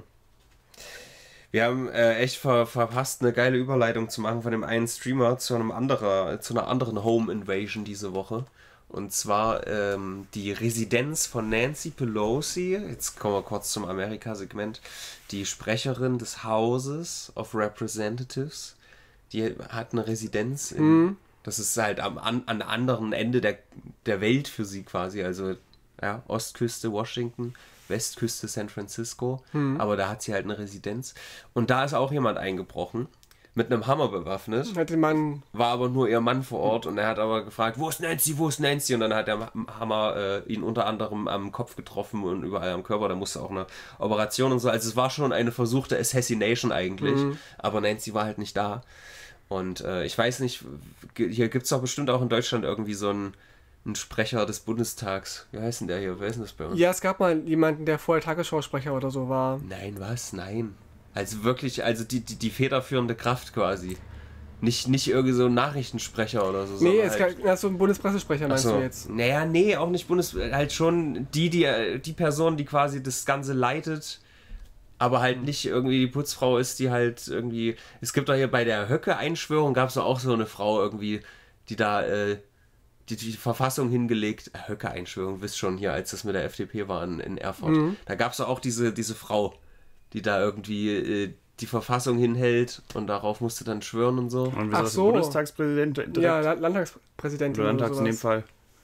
Wir haben äh, echt ver verpasst, eine geile Überleitung zu machen von dem einen Streamer zu einem anderer, zu einer anderen Home Invasion diese Woche. Und zwar ähm, die Residenz von Nancy Pelosi. Jetzt kommen wir kurz zum Amerika-Segment. Die Sprecherin des Houses of Representatives. Die hat eine Residenz. In, Mhm. Das ist halt am an, an anderen Ende der, der Welt für sie quasi. Also ja, Ostküste Washington, Westküste San Francisco. Mhm. Aber da hat sie halt eine Residenz. Und da ist auch jemand eingebrochen. Mit einem Hammer bewaffnet. Hat den Mann. War aber nur ihr Mann vor Ort und er hat aber gefragt, wo ist Nancy, wo ist Nancy? Und dann hat der Hammer äh, ihn unter anderem am Kopf getroffen und überall am Körper. Da musste auch eine Operation und so. Also es war schon eine versuchte Assassination eigentlich. Mhm. Aber Nancy war halt nicht da. Und äh, ich weiß nicht, hier gibt es doch bestimmt auch in Deutschland irgendwie so einen, einen Sprecher des Bundestags. Wie heißt denn der hier? Wer ist denn das bei uns? Ja, es gab mal jemanden, der vorher Tagesschausprecher oder so war. Nein, was? Nein. Also wirklich, also die, die, die federführende Kraft quasi. Nicht, nicht irgendwie so ein Nachrichtensprecher oder so. Nee, sondern es halt, gab also ein Bundespressesprecher, meinst Ach so. du jetzt? Naja, nee, auch nicht Bundes... Halt schon die, die, die Person, die quasi das Ganze leitet, aber halt nicht irgendwie die Putzfrau ist, die halt irgendwie... Es gibt doch hier bei der Höcke-Einschwörung, gab es doch auch so eine Frau irgendwie, die da... Äh, die, die Verfassung hingelegt... Äh, Höcke-Einschwörung, wisst schon hier, als das mit der F D P war in, in Erfurt. Mhm. Da gab es doch auch diese, diese Frau, die da irgendwie... Äh, die Verfassung hinhält und darauf musste dann schwören und so. Und Ach wir so. Bundestagspräsident direkt? Ja, La- Landtagspräsidentin Oder oder Landtags in dem sowas. Fall.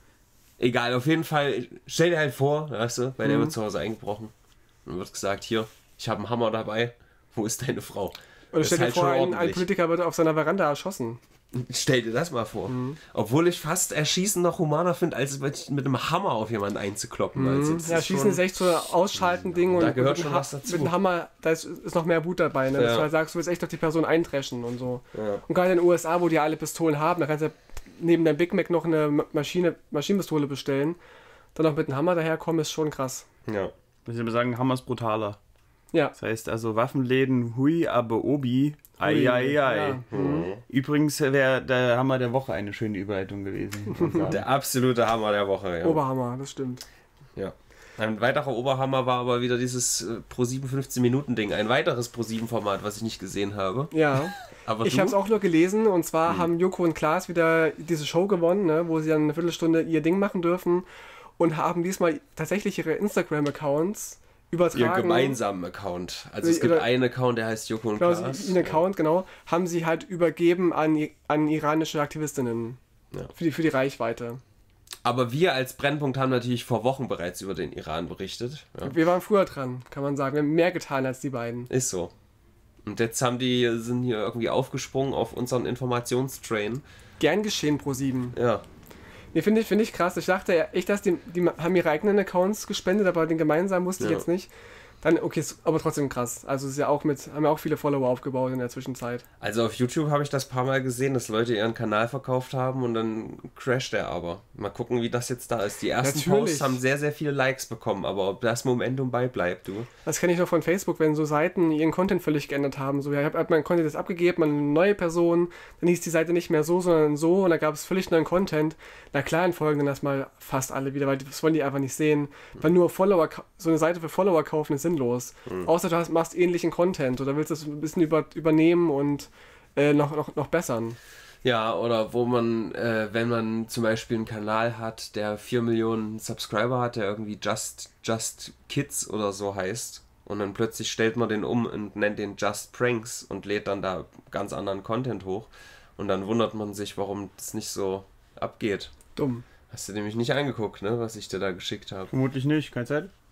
Egal, auf jeden Fall, stell dir halt vor, weißt du, bei der Mhm. wird zu Hause eingebrochen. Und wird gesagt, hier, ich habe einen Hammer dabei, wo ist deine Frau? Oder Das stell ist dir halt vor, schon ein, ein ordentlich. Politiker wird auf seiner Veranda erschossen. Stell dir das mal vor. Mhm. Obwohl ich fast Erschießen noch humaner finde, als mit mit einem Hammer auf jemanden einzukloppen. Also, das Ja, ist Schießen schon- ist echt so ein Ausschalten-Ding Da und, gehört und schon Ha- was dazu. mit dem Hammer, da ist, ist noch mehr Wut dabei, ne? dass Ja. du halt sagst, du willst echt auf die Person eindreschen und so. Ja. Und gerade in den U S A, wo die alle Pistolen haben, da kannst du ja neben deinem Big Mac noch eine Maschine, Maschinenpistole bestellen. Dann noch mit einem Hammer daherkommen, ist schon krass. Ja. Ich würde sagen, Hammer ist brutaler. Ja. Das heißt also Waffenläden, hui, aber obi, ai, ai, ai. Ja. Mhm. Übrigens wäre der Hammer der Woche eine schöne Überleitung gewesen. muss man sagen. Der absolute Hammer der Woche. Ja. Oberhammer, das stimmt. Ja. Ein weiterer Oberhammer war aber wieder dieses äh, Pro sieben fünfzehn Minuten Ding. Ein weiteres Pro sieben Format, was ich nicht gesehen habe. Ja. Aber Ich du? habe es auch nur gelesen und zwar Mhm. haben Joko und Klaas wieder diese Show gewonnen, ne, wo sie dann eine Viertelstunde ihr Ding machen dürfen und haben diesmal tatsächlich ihre Instagram-Accounts übertragen. Ihr gemeinsamen Account. Also es Äh, gibt oder- einen Account, der heißt Joko und Genau, Klaas. sie- ihren Account, genau, haben sie halt übergeben an, i- an iranische Aktivistinnen. Ja. Für, die, für die Reichweite. Aber wir als Brennpunkt haben natürlich vor Wochen bereits über den Iran berichtet. Ja. Wir waren früher dran, kann man sagen. Wir haben mehr getan als die beiden. Ist so. Und jetzt haben die, sind hier irgendwie aufgesprungen auf unseren Informationstrain. Gern geschehen, Pro sieben. Ja. Nee, finde ich, finde ich krass. Ich dachte ja echt, dass die, die haben ihre eigenen Accounts gespendet, aber den gemeinsamen wusste ich Ja. jetzt nicht. Dann, okay, ist aber trotzdem krass. Also es ist ja auch mit, haben ja auch viele Follower aufgebaut in der Zwischenzeit. Also auf YouTube habe ich das paar Mal gesehen, dass Leute ihren Kanal verkauft haben und dann crasht er aber. Mal gucken, wie das jetzt da ist. Die ersten Natürlich. Posts haben sehr, sehr viele Likes bekommen, aber ob das Momentum beibleibt, du. Das kenne ich noch von Facebook, wenn so Seiten ihren Content völlig geändert haben. So, ja, ich habe hab meinen Content jetzt abgegeben an eine neue Person, dann hieß die Seite nicht mehr so, sondern so und da gab es völlig neuen Content. Na klar, dann folgen dann erstmal fast alle wieder, weil das wollen die einfach nicht sehen. Weil nur Follower, kau- so eine Seite für Follower kaufen ist sinnlos. Außer du hast, machst ähnlichen Content oder willst das ein bisschen über, übernehmen und äh, noch, noch, noch bessern. Ja, oder wo man, äh, wenn man zum Beispiel einen Kanal hat, der vier Millionen Subscriber hat, der irgendwie Just, Just Kids oder so heißt, und dann plötzlich stellt man den um und nennt den Just Pranks und lädt dann da ganz anderen Content hoch. Und dann wundert man sich, warum das nicht so abgeht. Dumm. Hast du nämlich nicht angeguckt, ne, was ich dir da geschickt habe. Vermutlich nicht, keine Zeit.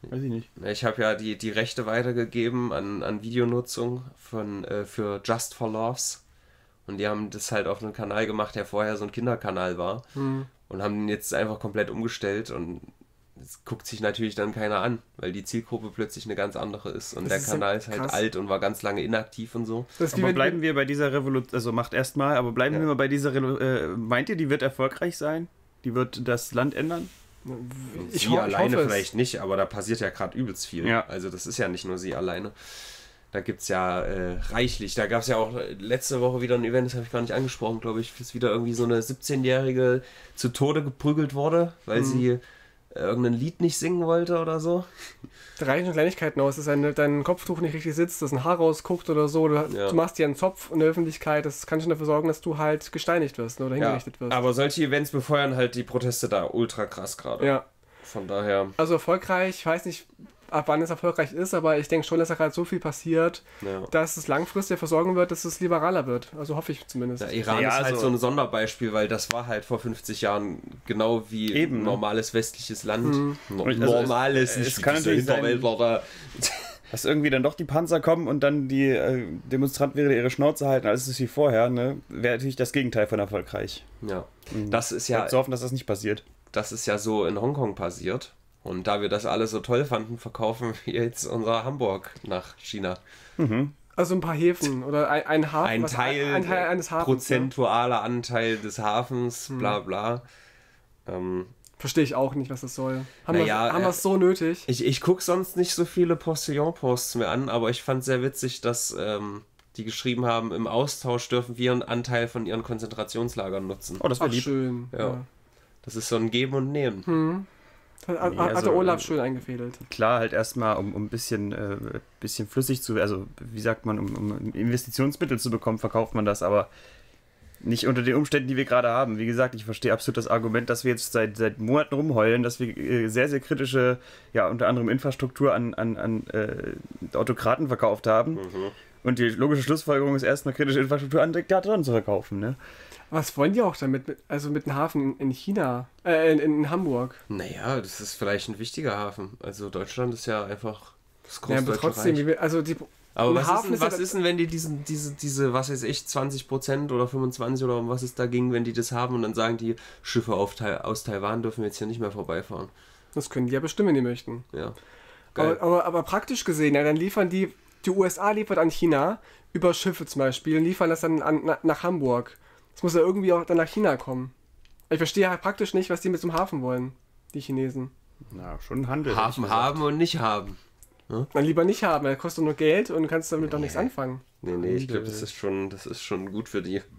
Weiß ich nicht. Ich habe ja die, die Rechte weitergegeben an, an Videonutzung von, äh, für Just for Laughs. Und die haben das halt auf einen Kanal gemacht, der vorher so ein Kinderkanal war. Hm. Und haben den jetzt einfach komplett umgestellt. Und das guckt sich natürlich dann keiner an, weil die Zielgruppe plötzlich eine ganz andere ist. Und Das der ist ja Kanal ist halt krass. alt und war ganz lange inaktiv und so. Das ist wie Aber wenn- bleiben wir bei dieser Revolution, also macht erstmal, aber bleiben Ja. wir mal bei dieser Revolution. Äh, meint ihr, die wird erfolgreich sein? Die wird das Land ändern? Ich sie ho- ich alleine hoffe es. vielleicht nicht, aber da passiert ja gerade übelst viel. Ja. Also das ist ja nicht nur sie alleine. Da gibt es ja äh, reichlich. Da gab es ja auch letzte Woche wieder ein Event, das habe ich gar nicht angesprochen, glaube ich, dass wieder irgendwie so eine siebzehnjährige zu Tode geprügelt wurde, weil Mhm. sie äh, irgendein Lied nicht singen wollte oder so. Da reichen schon Kleinigkeiten aus, dass dein, dein Kopftuch nicht richtig sitzt, dass ein Haar rausguckt oder so. Du, Ja. du machst dir einen Zopf in der Öffentlichkeit, das kann schon dafür sorgen, dass du halt gesteinigt wirst, ne, oder Ja, hingerichtet wirst. aber solche Events befeuern halt die Proteste da ultra krass gerade. Ja. Von daher, Also erfolgreich, ich weiß nicht, ab wann es erfolgreich ist, aber ich denke schon, dass da gerade so viel passiert, ja. dass es langfristig dafür sorgen wird, dass es liberaler wird. Also hoffe ich zumindest. Der Iran Ja, ist halt also- so ein Sonderbeispiel, weil das war halt vor fünfzig Jahren genau wie Eben, ein ne? normales westliches Land. Mhm. No Also es- normales, es nicht kann wie diese natürlich sein- Hinterwäldler da. Dass irgendwie dann doch die Panzer kommen und dann die äh, Demonstranten wieder ihre Schnauze halten, alles ist wie vorher, ne? Wäre natürlich das Gegenteil von erfolgreich. Ja, Mhm. das ist Ja. ja, Zu hoffen, dass das nicht passiert. das ist ja so in Hongkong passiert. Und da wir das alle so toll fanden, verkaufen wir jetzt unser Hamburg nach China. Also ein paar Häfen oder ein, ein Hafen. Ein was- Teil, ein Teil eines Hafens. Ja. prozentualer Anteil des Hafens, Mhm. bla bla. Ähm, Verstehe ich auch nicht, was das soll. Haben Naja, wir haben äh, wir es so nötig? Ich, ich gucke sonst nicht so viele Postillon-Posts mehr an, aber ich fand sehr witzig, dass ähm, die geschrieben haben, im Austausch dürfen wir einen Anteil von ihren Konzentrationslagern nutzen. Oh, das wäre Ach, lieb. schön. Ja. Ja. Das ist so ein Geben und Nehmen. Hm. Hat, Nee, hat also, der Olaf äh, schön eingefädelt. Klar, halt erstmal, um, um ein bisschen, äh, bisschen flüssig zu, also wie sagt man, um, um Investitionsmittel zu bekommen, verkauft man das, aber nicht unter den Umständen, die wir gerade haben. Wie gesagt, ich verstehe absolut das Argument, dass wir jetzt seit, seit Monaten rumheulen, dass wir äh, sehr, sehr kritische, ja, unter anderem Infrastruktur an, an, an äh, Autokraten verkauft haben. Mhm. Und die logische Schlussfolgerung ist erstmal kritische Infrastruktur an Diktatoren zu verkaufen, ne? Was wollen die auch damit? Mit, also mit einem Hafen in China, äh, in, in Hamburg. Naja, das ist vielleicht ein wichtiger Hafen. Also Deutschland ist ja einfach das Ja, aber Großdeutsche trotzdem, wie Reich. wir, also die, Aber ein was, Hafen ist, denn, ist ja was da- ist denn, wenn die diesen, diese, diese, was weiß ich, zwanzig Prozent oder fünfundzwanzig oder um was es da ging, wenn die das haben und dann sagen die, Schiffe auf Tai- aus Taiwan dürfen jetzt hier nicht mehr vorbeifahren. das können die ja bestimmen, wenn die möchten. Ja. Geil. Aber, aber, aber praktisch gesehen, ja, dann liefern die, die U S A liefert an China über Schiffe zum Beispiel und liefern das dann an, na, nach Hamburg. Das muss ja irgendwie auch dann nach China kommen. Ich verstehe halt praktisch nicht, was die mit so einem Hafen wollen, die Chinesen. Na, schon Handel. Hafen haben und nicht haben. Dann lieber nicht haben, der kostet nur Geld und du kannst damit doch nichts anfangen. Nee, nee, ich glaube, das ist schon, das ist schon gut für die.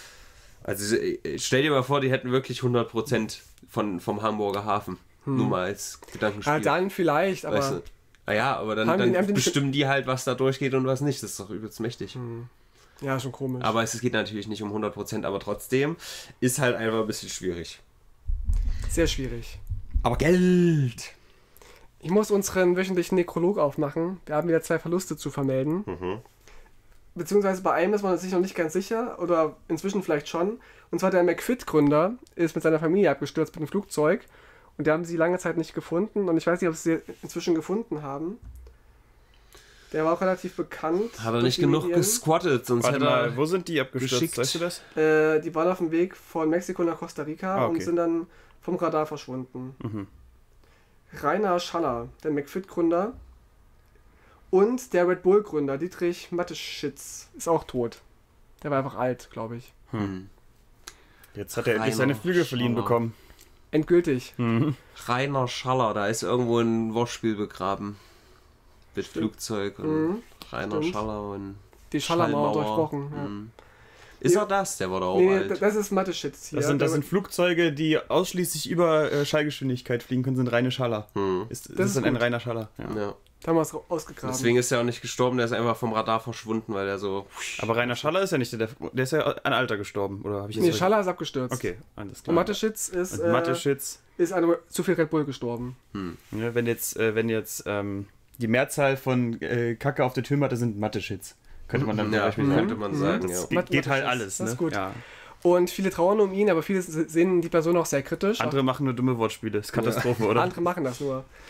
Also äh, stell dir mal vor, die hätten wirklich hundert Prozent von, vom Hamburger Hafen. Nur mal als Gedankenspiel. Ah, dann vielleicht, aber weißt du? Ah ja, aber dann, Haben die- dann haben die nicht- bestimmen die halt, was da durchgeht und was nicht. Das ist doch übelst mächtig. ja, schon komisch. Aber es geht natürlich nicht um hundert Prozent, aber trotzdem ist halt einfach ein bisschen schwierig. Sehr schwierig. Aber Geld! Ich muss unseren wöchentlichen Nekrolog aufmachen. Wir haben wieder zwei Verluste zu vermelden. Mhm. Beziehungsweise bei einem ist man sich noch nicht ganz sicher, oder inzwischen vielleicht schon. Und zwar der McFit-Gründer ist mit seiner Familie abgestürzt mit einem Flugzeug. Und die haben sie lange Zeit nicht gefunden. Und ich weiß nicht, ob sie sie inzwischen gefunden haben. Der war auch relativ bekannt. Hat er durch nicht die genug Medien. gesquattet, sonst Warte hätte mal, er... wo sind die abgestürzt? geschickt. Weißt du das? Äh, die waren auf dem Weg von Mexiko nach Costa Rica Ah, okay. und sind dann vom Radar verschwunden. Mhm. Rainer Schaller, der McFit-Gründer. Und der Red Bull-Gründer, Dietrich Mateschitz, ist auch tot. Der war einfach alt, glaube ich. Hm. Jetzt hat er endlich Rainer seine Flügel verliehen Schaller. bekommen. Endgültig. Mhm. Rainer Schaller, da ist irgendwo ein Wortspiel begraben. Mit Flugzeug und Mhm, Rainer stimmt. Schaller und Die Schallermauer Schallmauer. durchbrochen. Ja. Mhm. Ist er das? Der war doch auch Nee, alt. das ist Mateschitz hier. Das sind, das Der- sind Flugzeuge, die ausschließlich über äh, Schallgeschwindigkeit fliegen können, sind reine Schaller. Hm. Ist, das, Das ist ist dann ein gut. reiner Schaller. Ja. Ja. da haben wir es ausgegraben. Deswegen ist er auch nicht gestorben, der ist einfach vom Radar verschwunden, weil er so... Aber Rainer Schaller ist ja nicht der, der, der ist ja an Alter gestorben, oder habe ich das nee, richtig- Schaller ist abgestürzt. Okay, alles Und klar. Mateschitz ist, Und äh, Mateschitz, ist an zu viel Red Bull gestorben. ne, wenn jetzt, äh, wenn jetzt ähm, die Mehrzahl von äh, Kacke auf der Türmatte sind Mateschitz, könnte man dann zum Ja, Beispiel könnte sagen. man sagen, ja. Geht, Mat- geht halt Mateschitz, alles, das ne? ist gut. Ja. Und viele trauern um ihn, aber viele sehen die Person auch sehr kritisch. Andere machen nur dumme Wortspiele. Das ist Katastrophe, oder? Andere machen das nur.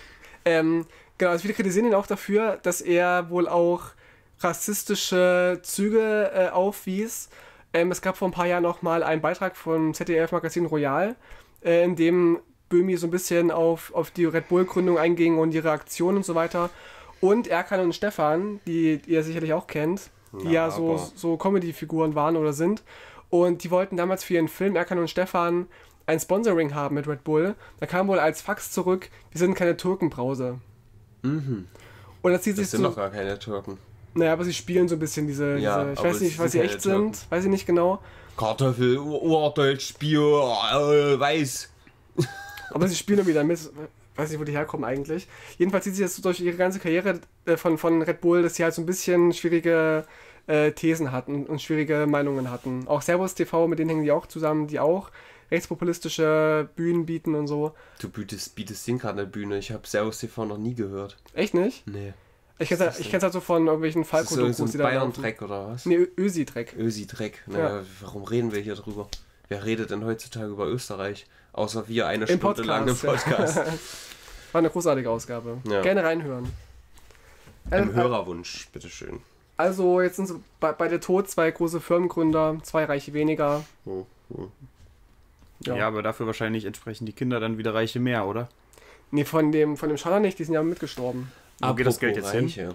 Ähm, genau, also viele kritisieren ihn auch dafür, dass er wohl auch rassistische Züge äh, aufwies. Ähm, es gab vor ein paar Jahren noch mal einen Beitrag vom Z D F-Magazin Royal, äh, in dem Böhmi so ein bisschen auf, auf die Red Bull-Gründung einging und ihre Aktionen und so weiter. Und Erkan und Stefan, die, die ihr sicherlich auch kennt, die ja, ja so, so Comedy-Figuren waren oder sind. Und die wollten damals für ihren Film Erkan und Stefan ein Sponsoring haben mit Red Bull. Da kam wohl als Fax zurück, wir sind keine Türkenbrause. Mhm. Und das zieht sich das sind so, doch gar keine Türken. Naja, aber sie spielen so ein bisschen diese, Ja, diese ich aber weiß nicht, es weil sie sind echt keine Türken. sind, weiß ich nicht genau. Kartoffel, Urdeutsch, Bier, äh, Weiß. Aber sie spielen irgendwie damit, weiß nicht, wo die herkommen eigentlich. Jedenfalls zieht sich das so durch ihre ganze Karriere äh, von, von Red Bull, dass sie halt so ein bisschen schwierige äh, Thesen hatten und schwierige Meinungen hatten. Auch Servus T V, mit denen hängen die auch zusammen, die auch rechtspopulistische Bühnen bieten und so. Du bietest, bietest den gerade eine Bühne. Ich habe Servus T V noch nie gehört. Echt nicht? Nee. Ich kenn's halt, ich kenn's halt so von irgendwelchen Ist das so, Falco-Dokus, so die ein da laufen. Bayern-Dreck oder was? Nee, Ö- Ösi-Dreck. Ösi-Dreck. Naja, Ja. warum reden wir hier drüber? Wer redet denn heutzutage über Österreich? Außer wir eine Im Stunde lang im Podcast, Podcast. War eine großartige Ausgabe. Ja. Gerne reinhören. Ein Äh, Hörerwunsch, bitteschön. Also, jetzt sind so bei, bei der Tod zwei große Firmengründer, zwei Reiche weniger. Hm, hm. Ja. Ja, aber dafür wahrscheinlich entsprechen die Kinder dann wieder Reiche mehr, oder? Nee, von dem, von dem Schaller nicht, die sind ja mitgestorben. Wo geht das Geld Apropos jetzt hin? Reiche.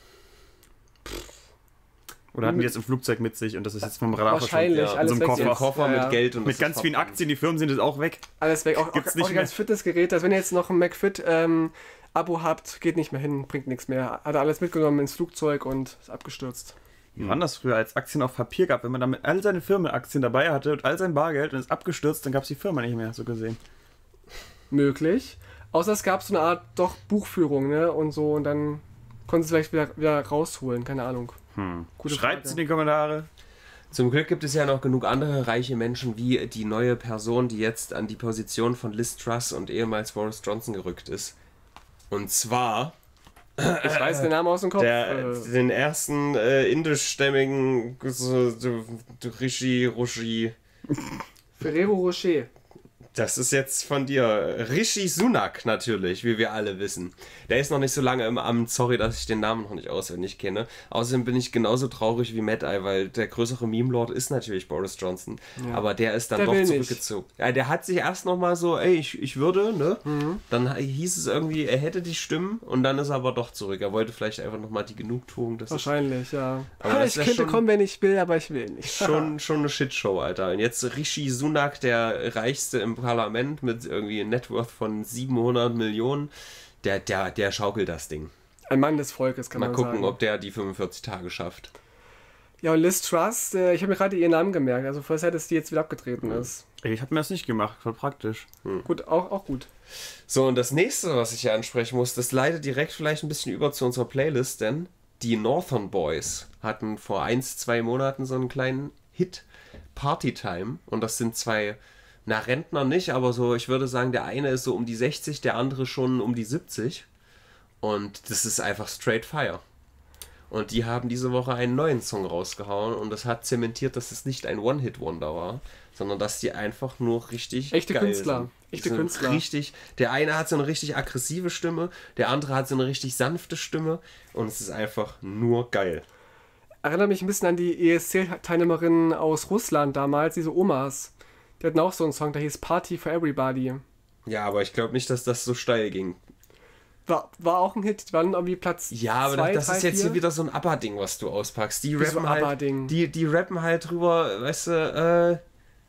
Oder hatten die jetzt im Flugzeug mit sich und das ist jetzt vom Radar Wahrscheinlich, Ja, verschwunden? alles in so weg einem Im Koffer. jetzt. Koffer Ja, ja. mit Geld und Mit das ganz ist vielen verpackt. Aktien, die Firmen sind jetzt auch weg. Alles weg, auch, Gibt's auch, nicht auch die mehr. ganz Fitnessgeräte. Also wenn ihr jetzt noch ein McFit ähm, Abo habt, geht nicht mehr hin, bringt nichts mehr. Hat er alles mitgenommen ins Flugzeug und ist abgestürzt. Wie war das früher, als Aktien auf Papier gab? Wenn man damit all seine Firmenaktien dabei hatte und all sein Bargeld und ist abgestürzt, dann gab es die Firma nicht mehr, so gesehen. Möglich. Außer es gab so eine Art doch Buchführung, ne? Und so, und dann konnten sie vielleicht wieder, wieder rausholen, keine Ahnung. Hm. Gute Schreibt Frage. in die Kommentare. Zum Glück gibt es ja noch genug andere reiche Menschen wie die neue Person, die jetzt an die Position von Liz Truss und ehemals Boris Johnson gerückt ist. Und zwar Ich weiß den Namen aus dem Kopf. der, äh, den ersten äh, indischstämmigen so, so, so, Rishi Roshi. Ferrero Rocher. Das ist jetzt von dir. Rishi Sunak natürlich, wie wir alle wissen. Der ist noch nicht so lange im Amt. Sorry, dass ich den Namen noch nicht auswendig kenne. Außerdem bin ich genauso traurig wie Mad Eye, weil der größere Meme-Lord ist natürlich Boris Johnson. Ja. Aber der ist dann Der doch will nicht. zurückgezogen. Ja, der hat sich erst noch mal so, ey, ich, ich würde, ne? Mhm. Dann hieß es irgendwie, er hätte die Stimmen und dann ist er aber doch zurück. Er wollte vielleicht einfach noch mal die Genugtuung. Das ist Wahrscheinlich, ja. Aber Ha, das ich wär könnte schon- kommen, wenn ich will, aber ich will nicht. schon, schon eine Shitshow, Alter. Und jetzt Rishi Sunak, der reichste im Parlament mit irgendwie einem Net Worth von siebenhundert Millionen, der, der, der schaukelt das Ding. Ein Mann des Volkes, kann Mal man gucken, sagen. ob der die fünfundvierzig Tage schafft. Ja, und Liz Truss, äh, ich habe mir gerade ihren Namen gemerkt, also vorher seit, dass die jetzt wieder abgetreten ist. Ich habe mir das nicht gemacht, voll praktisch. Gut, auch, auch gut. So, und das nächste, was ich hier ansprechen muss, das leitet direkt vielleicht ein bisschen über zu unserer Playlist, denn die Northern Boys hatten vor eins, zwei Monaten so einen kleinen Hit, Party Time, und das sind zwei, na Rentner nicht, aber so, ich würde sagen, der eine ist so um die sechzig, der andere schon um die siebzig, und das ist einfach straight fire. Und die haben diese Woche einen neuen Song rausgehauen und das hat zementiert, dass es nicht ein One-Hit-Wonder war, sondern dass die einfach nur richtig Echte geil Künstler. sind. Die Echte sind Künstler. Richtig, der eine hat so eine richtig aggressive Stimme, der andere hat so eine richtig sanfte Stimme und es ist einfach nur geil. Erinnert mich ein bisschen an die E S C-Teilnehmerinnen aus Russland damals, diese Omas. Die hatten auch so einen Song, der hieß Party for Everybody. Ja, aber ich glaube nicht, dass das so steil ging. War, war auch ein Hit, die waren irgendwie Platz Ja, aber zwei, das drei, ist jetzt vier. hier wieder so ein ABBA-Ding, was du auspackst. Die Wieso rappen halt, ABBA-Ding? die, die rappen halt drüber, weißt du,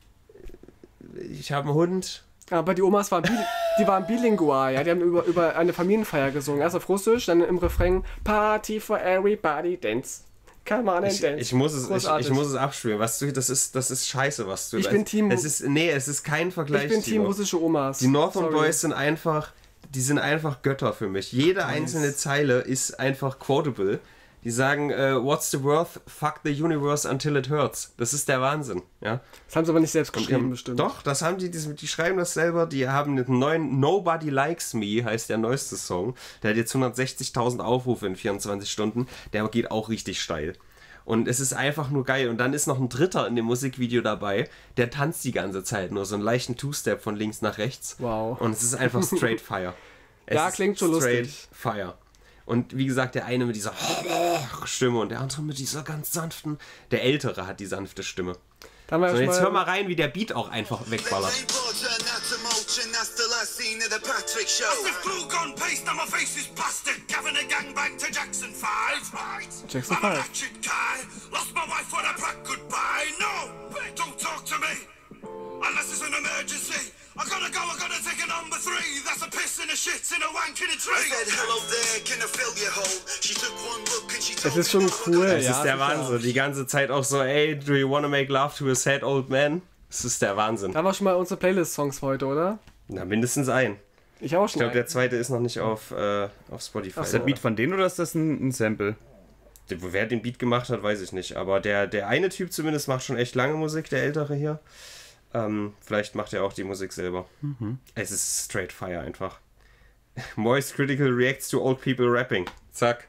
äh, ich habe einen Hund. Aber die Omas waren, bi die waren bilingual, ja, die haben über, über eine Familienfeier gesungen. Erst auf Russisch, dann im Refrain Party for Everybody, dance. Come on and Ich, dance. ich, muss es, ich, Großartig. ich muss es abspielen. Was du, das, ist, das ist scheiße, was du Ich da- bin Team- Es ist, nee, es ist kein Vergleich. Ich bin Team Timo. russische Omas. Die Northern Sorry. Boys sind einfach, die sind einfach Götter für mich. Jede einzelne Zeile ist einfach quotable. Die sagen, äh, what's the worth? Fuck the universe until it hurts. Das ist der Wahnsinn, ja. Das haben sie aber nicht selbst Die geschrieben, haben- bestimmt. Doch, das haben die, die, die schreiben das selber. Die haben einen neuen Nobody Likes Me, heißt der neueste Song. Der hat jetzt hundertsechzigtausend Aufrufe in vierundzwanzig Stunden. Der geht auch richtig steil. Und es ist einfach nur geil. Und dann ist noch ein Dritter in dem Musikvideo dabei, der tanzt die ganze Zeit nur so einen leichten Two-Step von links nach rechts. Wow. Und es ist einfach straight fire. Es Ja, ist klingt schon straight lustig. Fire. Und wie gesagt, der eine mit dieser Stimme und der andere mit dieser ganz sanften. Der Ältere hat die sanfte Stimme. Da haben wir So, schon jetzt mal, hör mal rein, wie der Beat auch einfach wegballert. Jackson five. Unless it's an emergency. I gotta go, I gotta take a number three. That's a piss in a shit in a wank in a tree. I said, hello there, can I fill your hole? She took one look and she told Das ist schon cool, Das ja. ist der sicher. Wahnsinn. Die ganze Zeit auch so, ey, do you wanna make love to a sad old man? Das ist der Wahnsinn. Da haben wir schon mal unsere Playlist-Songs heute, oder? Na, mindestens ein. Ich auch Ich schon. glaube, der zweite ist noch nicht auf, äh, auf Spotify. Ist der Beat von denen oder ist das ein, ein Sample? Wer den Beat gemacht hat, weiß ich nicht. Aber der, der eine Typ zumindest macht schon echt lange Musik, der Ältere hier. Ähm, vielleicht macht er auch die Musik selber. Mhm. Es ist straight fire einfach. Moist Critical reacts to old people rapping. Zack.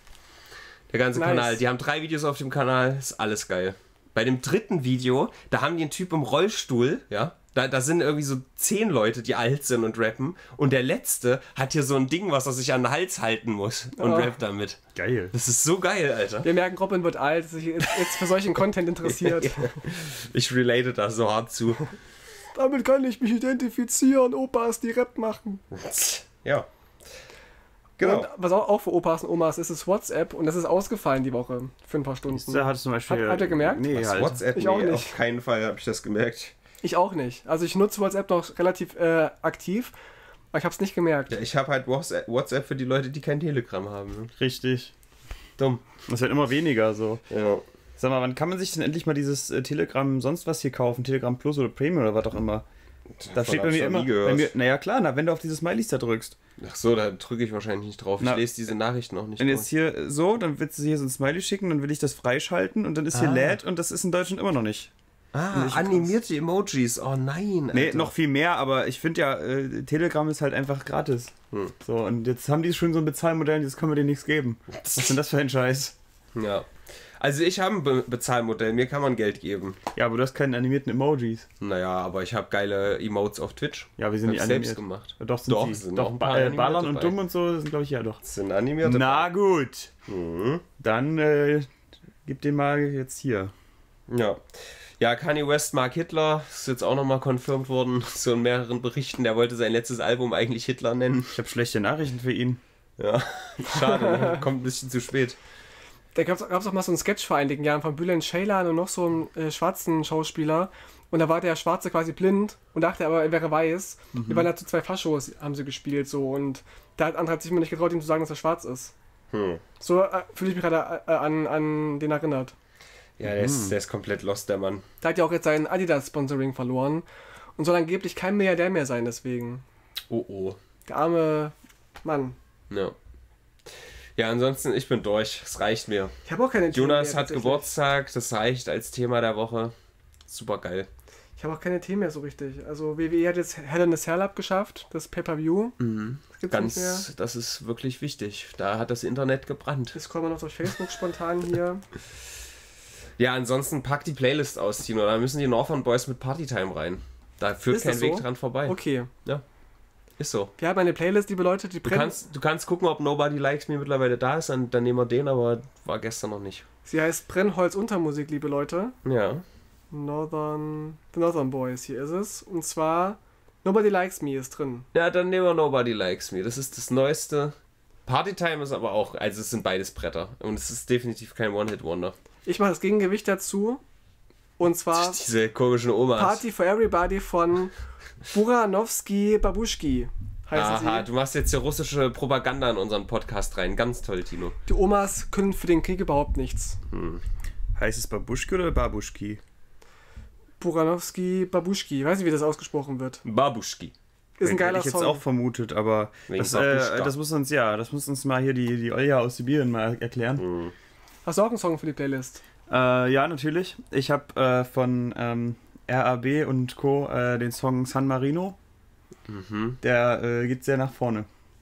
Der ganze Nice. Kanal. Die haben drei Videos auf dem Kanal. Ist alles geil. Bei dem dritten Video, da haben die einen Typ im Rollstuhl, ja. Da, da sind irgendwie so zehn Leute, die alt sind und rappen. Und der letzte hat hier so ein Ding, was er sich an den Hals halten muss und Oh. rappt damit. Geil. Das ist so geil, Alter. Wir merken, Robin wird alt, sich jetzt jetzt für solchen Content interessiert. Ich relate da so hart zu. Damit kann ich mich identifizieren, Opas, die Rap machen. Ja. Genau. Und was auch, auch für Opas und Omas ist, ist WhatsApp und das ist ausgefallen die Woche für ein paar Stunden. Da hat es zum Beispiel. Hat- hat er gemerkt? Nee, Was, halt. WhatsApp? Ich auch Nee, nicht. auf keinen Fall habe ich das gemerkt. Ich auch nicht. Also ich nutze WhatsApp noch relativ äh, aktiv, aber ich habe es nicht gemerkt. Ja, ich habe halt WhatsApp, WhatsApp für die Leute, die kein Telegram haben. Ne? Richtig. Dumm. Das wird immer weniger so. Ja. Sag mal, wann kann man sich denn endlich mal dieses äh, Telegram sonst was hier kaufen? Telegram Plus oder Premium oder was auch immer? Da steht bei mir immer. Bei mir, naja, klar, na, wenn du auf diese Smileys da drückst. Ach so, da drücke ich wahrscheinlich nicht drauf. Na, ich lese diese Nachrichten noch nicht Wenn durch. jetzt hier so, dann willst du hier so ein Smiley schicken, dann will ich das freischalten und dann ist hier Ah. lädt und das ist in Deutschland immer noch nicht. Ah, Ich- animierte Emojis. Oh nein, Nee, Alter. noch viel mehr, aber ich finde ja, äh, Telegram ist halt einfach gratis. Hm. So, und jetzt haben die schon so ein Bezahlmodell, jetzt können wir denen nichts geben. Was ist denn das für ein Scheiß? Ja. Also ich habe ein Be Bezahlmodell, mir kann man Geld geben. Ja, aber du hast keine animierten Emojis. Naja, aber ich habe geile Emotes auf Twitch. Ja, wir sind Hab nicht ich selbst animiert. gemacht. Ja, doch, sind Doch, sie. sind auch doch ein ba paar äh, animierte Ballern und dabei. Dumm und so sind, glaube ich, ja doch. Das sind animierte. Na gut. Mhm. Dann äh, gib den mal jetzt hier. Ja. Ja, Kanye West mag Hitler. Ist jetzt auch nochmal confirmed worden. So in mehreren Berichten. Der wollte sein letztes Album eigentlich Hitler nennen. Ich habe schlechte Nachrichten für ihn. Ja, schade. Ne? Kommt ein bisschen zu spät. Da gab es auch mal so einen Sketch vor einigen Jahren von Bülent Ceylan und noch so einen äh, schwarzen Schauspieler. Und da war der Schwarze quasi blind und dachte aber, er wäre weiß. Wir waren dazu zwei Faschos, haben sie gespielt so. Und der andere hat sich immer nicht getraut, ihm zu sagen, dass er schwarz ist. Hm. So äh, fühle ich mich gerade äh, an, an den erinnert. Ja, der ist, der ist komplett lost, der Mann. Der hat ja auch jetzt sein Adidas-Sponsoring verloren und soll angeblich kein Milliardär mehr sein deswegen. Oh oh. Der arme Mann. Ja. Ja, ansonsten, ich bin durch. Es reicht mir. Ich habe auch keine Themen Jonas mehr, hat tatsächlich. Geburtstag, das reicht als Thema der Woche. Super geil. Ich habe auch keine Themen mehr so richtig. Also W W E hat jetzt Hell in a Cell abgeschafft, das Pay-Per-View. Mhm. Das gibt's nicht mehr. Ganz, das ist wirklich wichtig. Da hat das Internet gebrannt. Das kommen wir noch durch Facebook spontan hier. Ja, ansonsten pack die Playlist aus, Tino. Da müssen die Northern Boys mit Partytime rein. Da führt Ist kein das Weg so? dran vorbei. Okay. Ist so. Wir haben eine Playlist, liebe Leute, die Du brennt. kannst, du kannst gucken, ob Nobody Likes Me mittlerweile da ist, dann, dann nehmen wir den, aber war gestern noch nicht. Sie heißt Brennholz Untermusik, liebe Leute. Ja. Northern, The Northern Boys, hier ist es. Und zwar Nobody Likes Me ist drin. Ja, dann nehmen wir Nobody Likes Me. Das ist das Neueste. Partytime ist aber auch, also es sind beides Bretter. Und es ist definitiv kein One-Hit-Wonder. Ich mache das Gegengewicht dazu. Und zwar Diese komischen Omas. Party for Everybody von Buranowski Babuschki heißen Aha, sie. du machst jetzt hier russische Propaganda in unseren Podcast rein. Ganz toll, Tino. Die Omas können für den Krieg überhaupt nichts. Heißt es Babuschki oder Babuschki? Buranowski Babuschki, ich weiß nicht, wie das ausgesprochen wird. Babuschki. Ist ein geiler Hätte ich jetzt Song. auch vermutet, aber Wegen das, Babuschka. äh, das muss uns ja, das muss uns mal hier die, die Olja aus Sibirien mal erklären. Hast du auch einen Song für die Playlist? Äh, ja, natürlich. Ich habe äh, von ähm, R A B und Co. Äh, den Song San Marino. Mhm. Der äh, geht sehr nach vorne.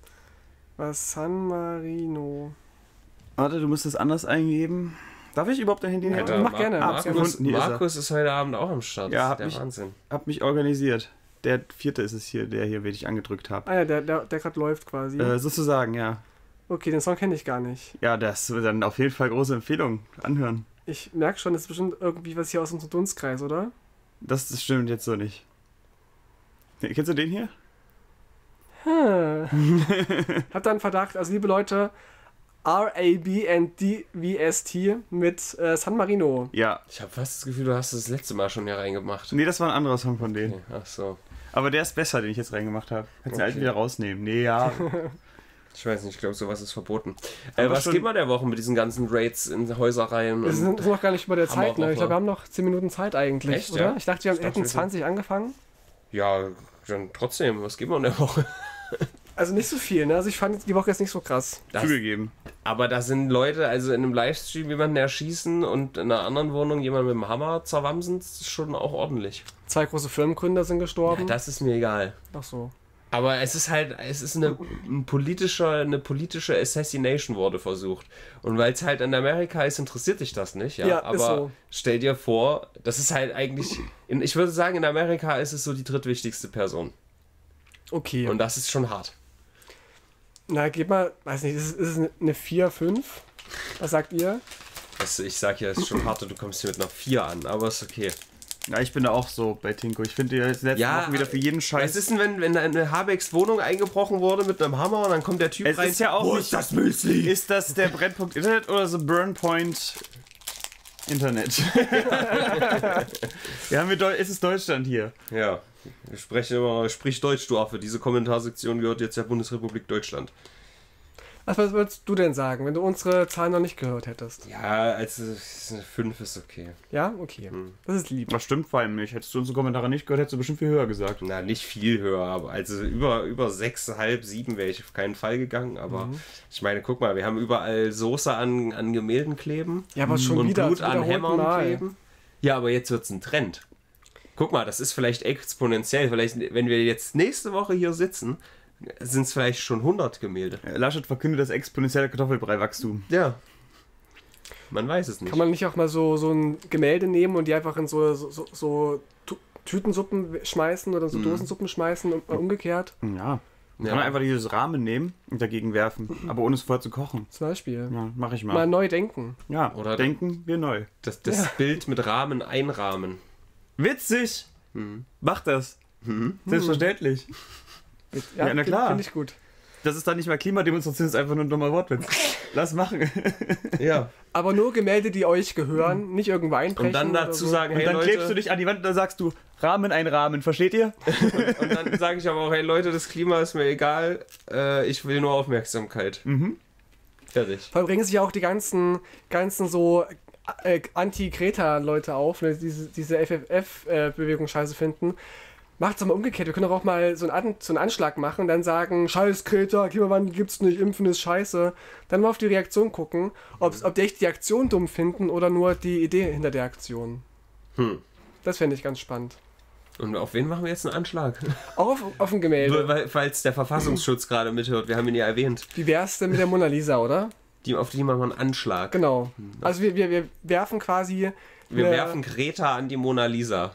Was? San Marino. Warte, du musst es anders eingeben. Darf ich überhaupt dein Handy Ja, nehmen? mach Mar- gerne. Markus, Gefunden, hier ist er. Markus ist heute Abend auch am Start. Ja, das hab ist mich- der Wahnsinn. Hab mich organisiert. der vierte ist es hier, der hier, den ich angedrückt habe. Ah ja, der, der, der gerade läuft quasi. Äh, sozusagen, ja. Okay, den Song kenne ich gar nicht. Ja, das ist dann auf jeden Fall große Empfehlung. Anhören. Ich merke schon, das ist bestimmt irgendwie was hier aus unserem Dunstkreis, oder? Das, das stimmt jetzt so nicht. Kennst du den hier? Hm. Hab da einen Verdacht. Also, liebe Leute, R A B and D V S T mit äh, San Marino. Ja. Ich habe fast das Gefühl, du hast das letzte Mal schon hier reingemacht. Nee, das war ein anderer Song von denen. Okay. Ach so. Aber der ist besser, den ich jetzt reingemacht habe. Kannst du Okay. den alten wieder rausnehmen. Nee, ja. Ich weiß nicht, ich glaube, sowas ist verboten. Äh, Aber was schon- geht mal der Woche mit diesen ganzen Raids in Häuserreihen? Wir und- sind noch gar nicht über der Zeit, ne? Hammerwoche. Ich glaube, wir haben noch zehn Minuten Zeit eigentlich, Echt, oder? ja? Ich dachte, wir Ich dachte, hätten wir sind- zwanzig angefangen. Ja, dann trotzdem, was geht mal in der Woche? Also nicht so viel, ne? Also ich fand die Woche jetzt nicht so krass. Das, Zugegeben. aber da sind Leute, also in einem Livestream jemanden erschießen und in einer anderen Wohnung jemanden mit dem Hammer zerwamsen, das ist schon auch ordentlich. Zwei große Firmengründer sind gestorben. Ja, das ist mir egal. Ach so. Aber es ist halt, es ist eine, ein politischer, eine politische Assassination wurde versucht. Und weil es halt in Amerika ist, interessiert dich das nicht, ja. Ja, ist aber so. stell dir vor, das ist halt eigentlich, in, ich würde sagen, in Amerika ist es so die drittwichtigste Person. Okay. Und das ist schon hart. Na, gib mal, weiß nicht, ist, ist es eine vier, fünf? Was sagt ihr? Das, ich sag ja, es ist schon hart und du kommst hier mit einer vier an, aber ist okay. Ja, ich bin da auch so bei Tinko. Ich finde, die letzten Ja, Wochen wieder für jeden Scheiß. Was ist denn, wenn, wenn eine Habecks Wohnung eingebrochen wurde mit einem Hammer und dann kommt der Typ Es rein? ist ja auch Wo nicht- ist das Müsli? Ist das der Brennpunkt Internet oder so Burnpoint Internet? Wir haben hier Deu es ist Deutschland hier. Ja, wir sprechen immer, sprich Deutsch, du Affe. Diese Kommentarsektion gehört jetzt der Bundesrepublik Deutschland. Was was würdest du denn sagen, wenn du unsere Zahlen noch nicht gehört hättest? Ja, also fünf ist okay. Ja? Okay. Das ist lieb. Das stimmt vor allem nicht. Hättest du unsere Kommentare nicht gehört, hättest du bestimmt viel höher gesagt. Na, nicht viel höher, aber also über, über sechs, halb, sieben wäre ich auf keinen Fall gegangen. Aber ich meine, guck mal, wir haben überall Soße an, an Gemälden kleben. Ja, aber schon und wieder Blut zum an wiederholten Hämmern Mal. kleben. Ja, aber jetzt wird es ein Trend. Guck mal, das ist vielleicht exponentiell. Vielleicht, wenn wir jetzt nächste Woche hier sitzen, sind es vielleicht schon hundert Gemälde. Laschet verkündet das exponentielle Kartoffelbrei-Wachstum. Ja. Man weiß es nicht. Kann man nicht auch mal so, so ein Gemälde nehmen und die einfach in so, so, so, so Tu- Tütensuppen schmeißen oder so Dosensuppen schmeißen und mal umgekehrt? Ja. Ja. Kann man einfach dieses Rahmen nehmen und dagegen werfen, aber ohne es vorher zu kochen. Zum Beispiel. Ja, mach ich mal. Mal neu denken. Ja, Oder- denken wir neu. Das, das Bild mit Rahmen einrahmen. Witzig! Mach das. Selbstverständlich. Ja, na klar. Finde ich gut. Das ist dann nicht mal Klimademonstration, das ist einfach nur ein dummer Wortwitz. Lass machen. Ja. Aber nur Gemälde, die euch gehören, nicht irgendwo einbrechen. Und dann oder dazu so. sagen, Und hey dann Leute, klebst du dich an die Wand und dann sagst du, Rahmen ein Rahmen, versteht ihr? und dann sage ich aber auch, hey Leute, das Klima ist mir egal, äh, ich will nur Aufmerksamkeit. Mhm. Fertig. Vor allem bringen sich ja auch die ganzen, ganzen so äh, Anti-Greta-Leute auf, ne, die diese, diese F F F-Bewegung scheiße finden. Macht's doch mal umgekehrt. Wir können doch auch mal so einen, An so einen Anschlag machen und dann sagen, scheiß Greta, Klimawandel gibt's nicht, Impfen ist scheiße. Dann mal auf die Reaktion gucken, ob's, ob die echt die Aktion dumm finden oder nur die Idee hinter der Aktion. Hm. Das fände ich ganz spannend. Und auf wen machen wir jetzt einen Anschlag? Auch auf, auf ein Gemälde. Weil, falls der Verfassungsschutz gerade mithört, wir haben ihn ja erwähnt. Wie wär's denn mit der Mona Lisa, oder? Die, auf die machen wir einen Anschlag. Genau. Also wir, wir, wir werfen quasi Wir eine, werfen Greta an die Mona Lisa.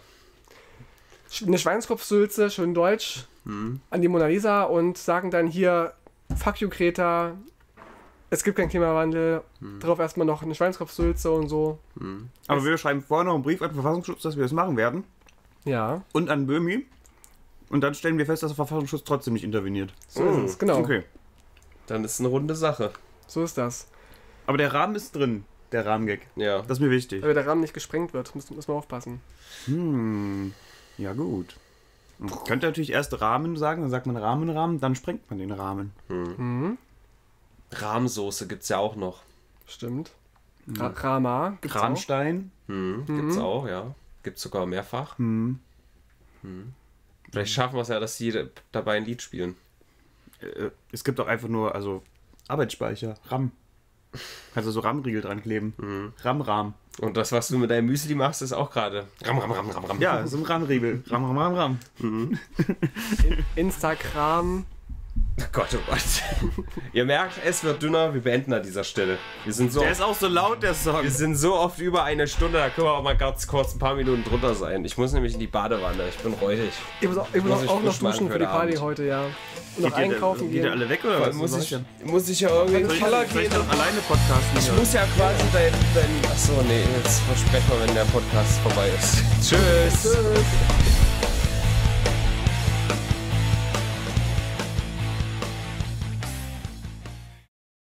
eine Schweinskopfsülze, schön deutsch, Hm. an die Mona Lisa und sagen dann hier, fuck you Greta, es gibt keinen Klimawandel, drauf erstmal noch eine Schweinskopfsülze und so. Aber wir schreiben vorher noch einen Brief an den Verfassungsschutz, dass wir das machen werden. Ja, Und an Böhmi. Und dann stellen wir fest, dass der Verfassungsschutz trotzdem nicht interveniert. so ist es, genau. Okay. Dann ist es eine runde Sache. So ist das. Aber der Rahmen ist drin, der Rahmengag. Ja. Das ist mir wichtig. Weil der Rahmen nicht gesprengt wird, müssen, müssen wir aufpassen. Hm, ja gut. Man könnte natürlich erst Rahmen sagen, dann sagt man Rahmenrahmen, dann sprengt man den Rahmen. Mhm. Rahmsoße gibt's ja auch noch. Stimmt. Ra Rama gibt's auch. Kramstein. Hm, gibt's auch, ja. Gibt's sogar mehrfach. Hm. Vielleicht schaffen wir es ja, dass sie dabei ein Lied spielen. Äh, es gibt auch einfach nur, also Arbeitsspeicher, RAM. Kannst du so RAM-Riegel dran kleben. Mhm. RAM-Ram. Und das, was du mit deinem Müsli machst, ist auch gerade Ram, Ram, Ram, Ram, Ram. Ja, so ein RAM-Riegel. Ram, Ram, Ram, Ram. Instagram. Gott, oh Gott. Ihr merkt, es wird dünner, wir beenden an dieser Stelle. Wir sind so Der oft, ist auch so laut, der Song. wir sind so oft über eine Stunde, da können wir auch mal ganz kurz ein paar Minuten drunter sein. Ich muss nämlich in die Badewanne, ich bin räudig. Ich muss auch, ich muss Muss ich auch noch frisch machen duschen für für die heute Party Abend. heute, ja. Und noch Geht ihr- einkaufen Geht ihr gehen. alle weg oder was? muss, Was ich, macht muss ich ja irgendwie in ihr? den Soll Keller ich, soll ich gehen? noch alleine podcasten? Ich hier? muss ja quasi dein, dein... Achso, nee, jetzt versprechen wir, wenn der Podcast vorbei ist. Tschüss. Tschüss.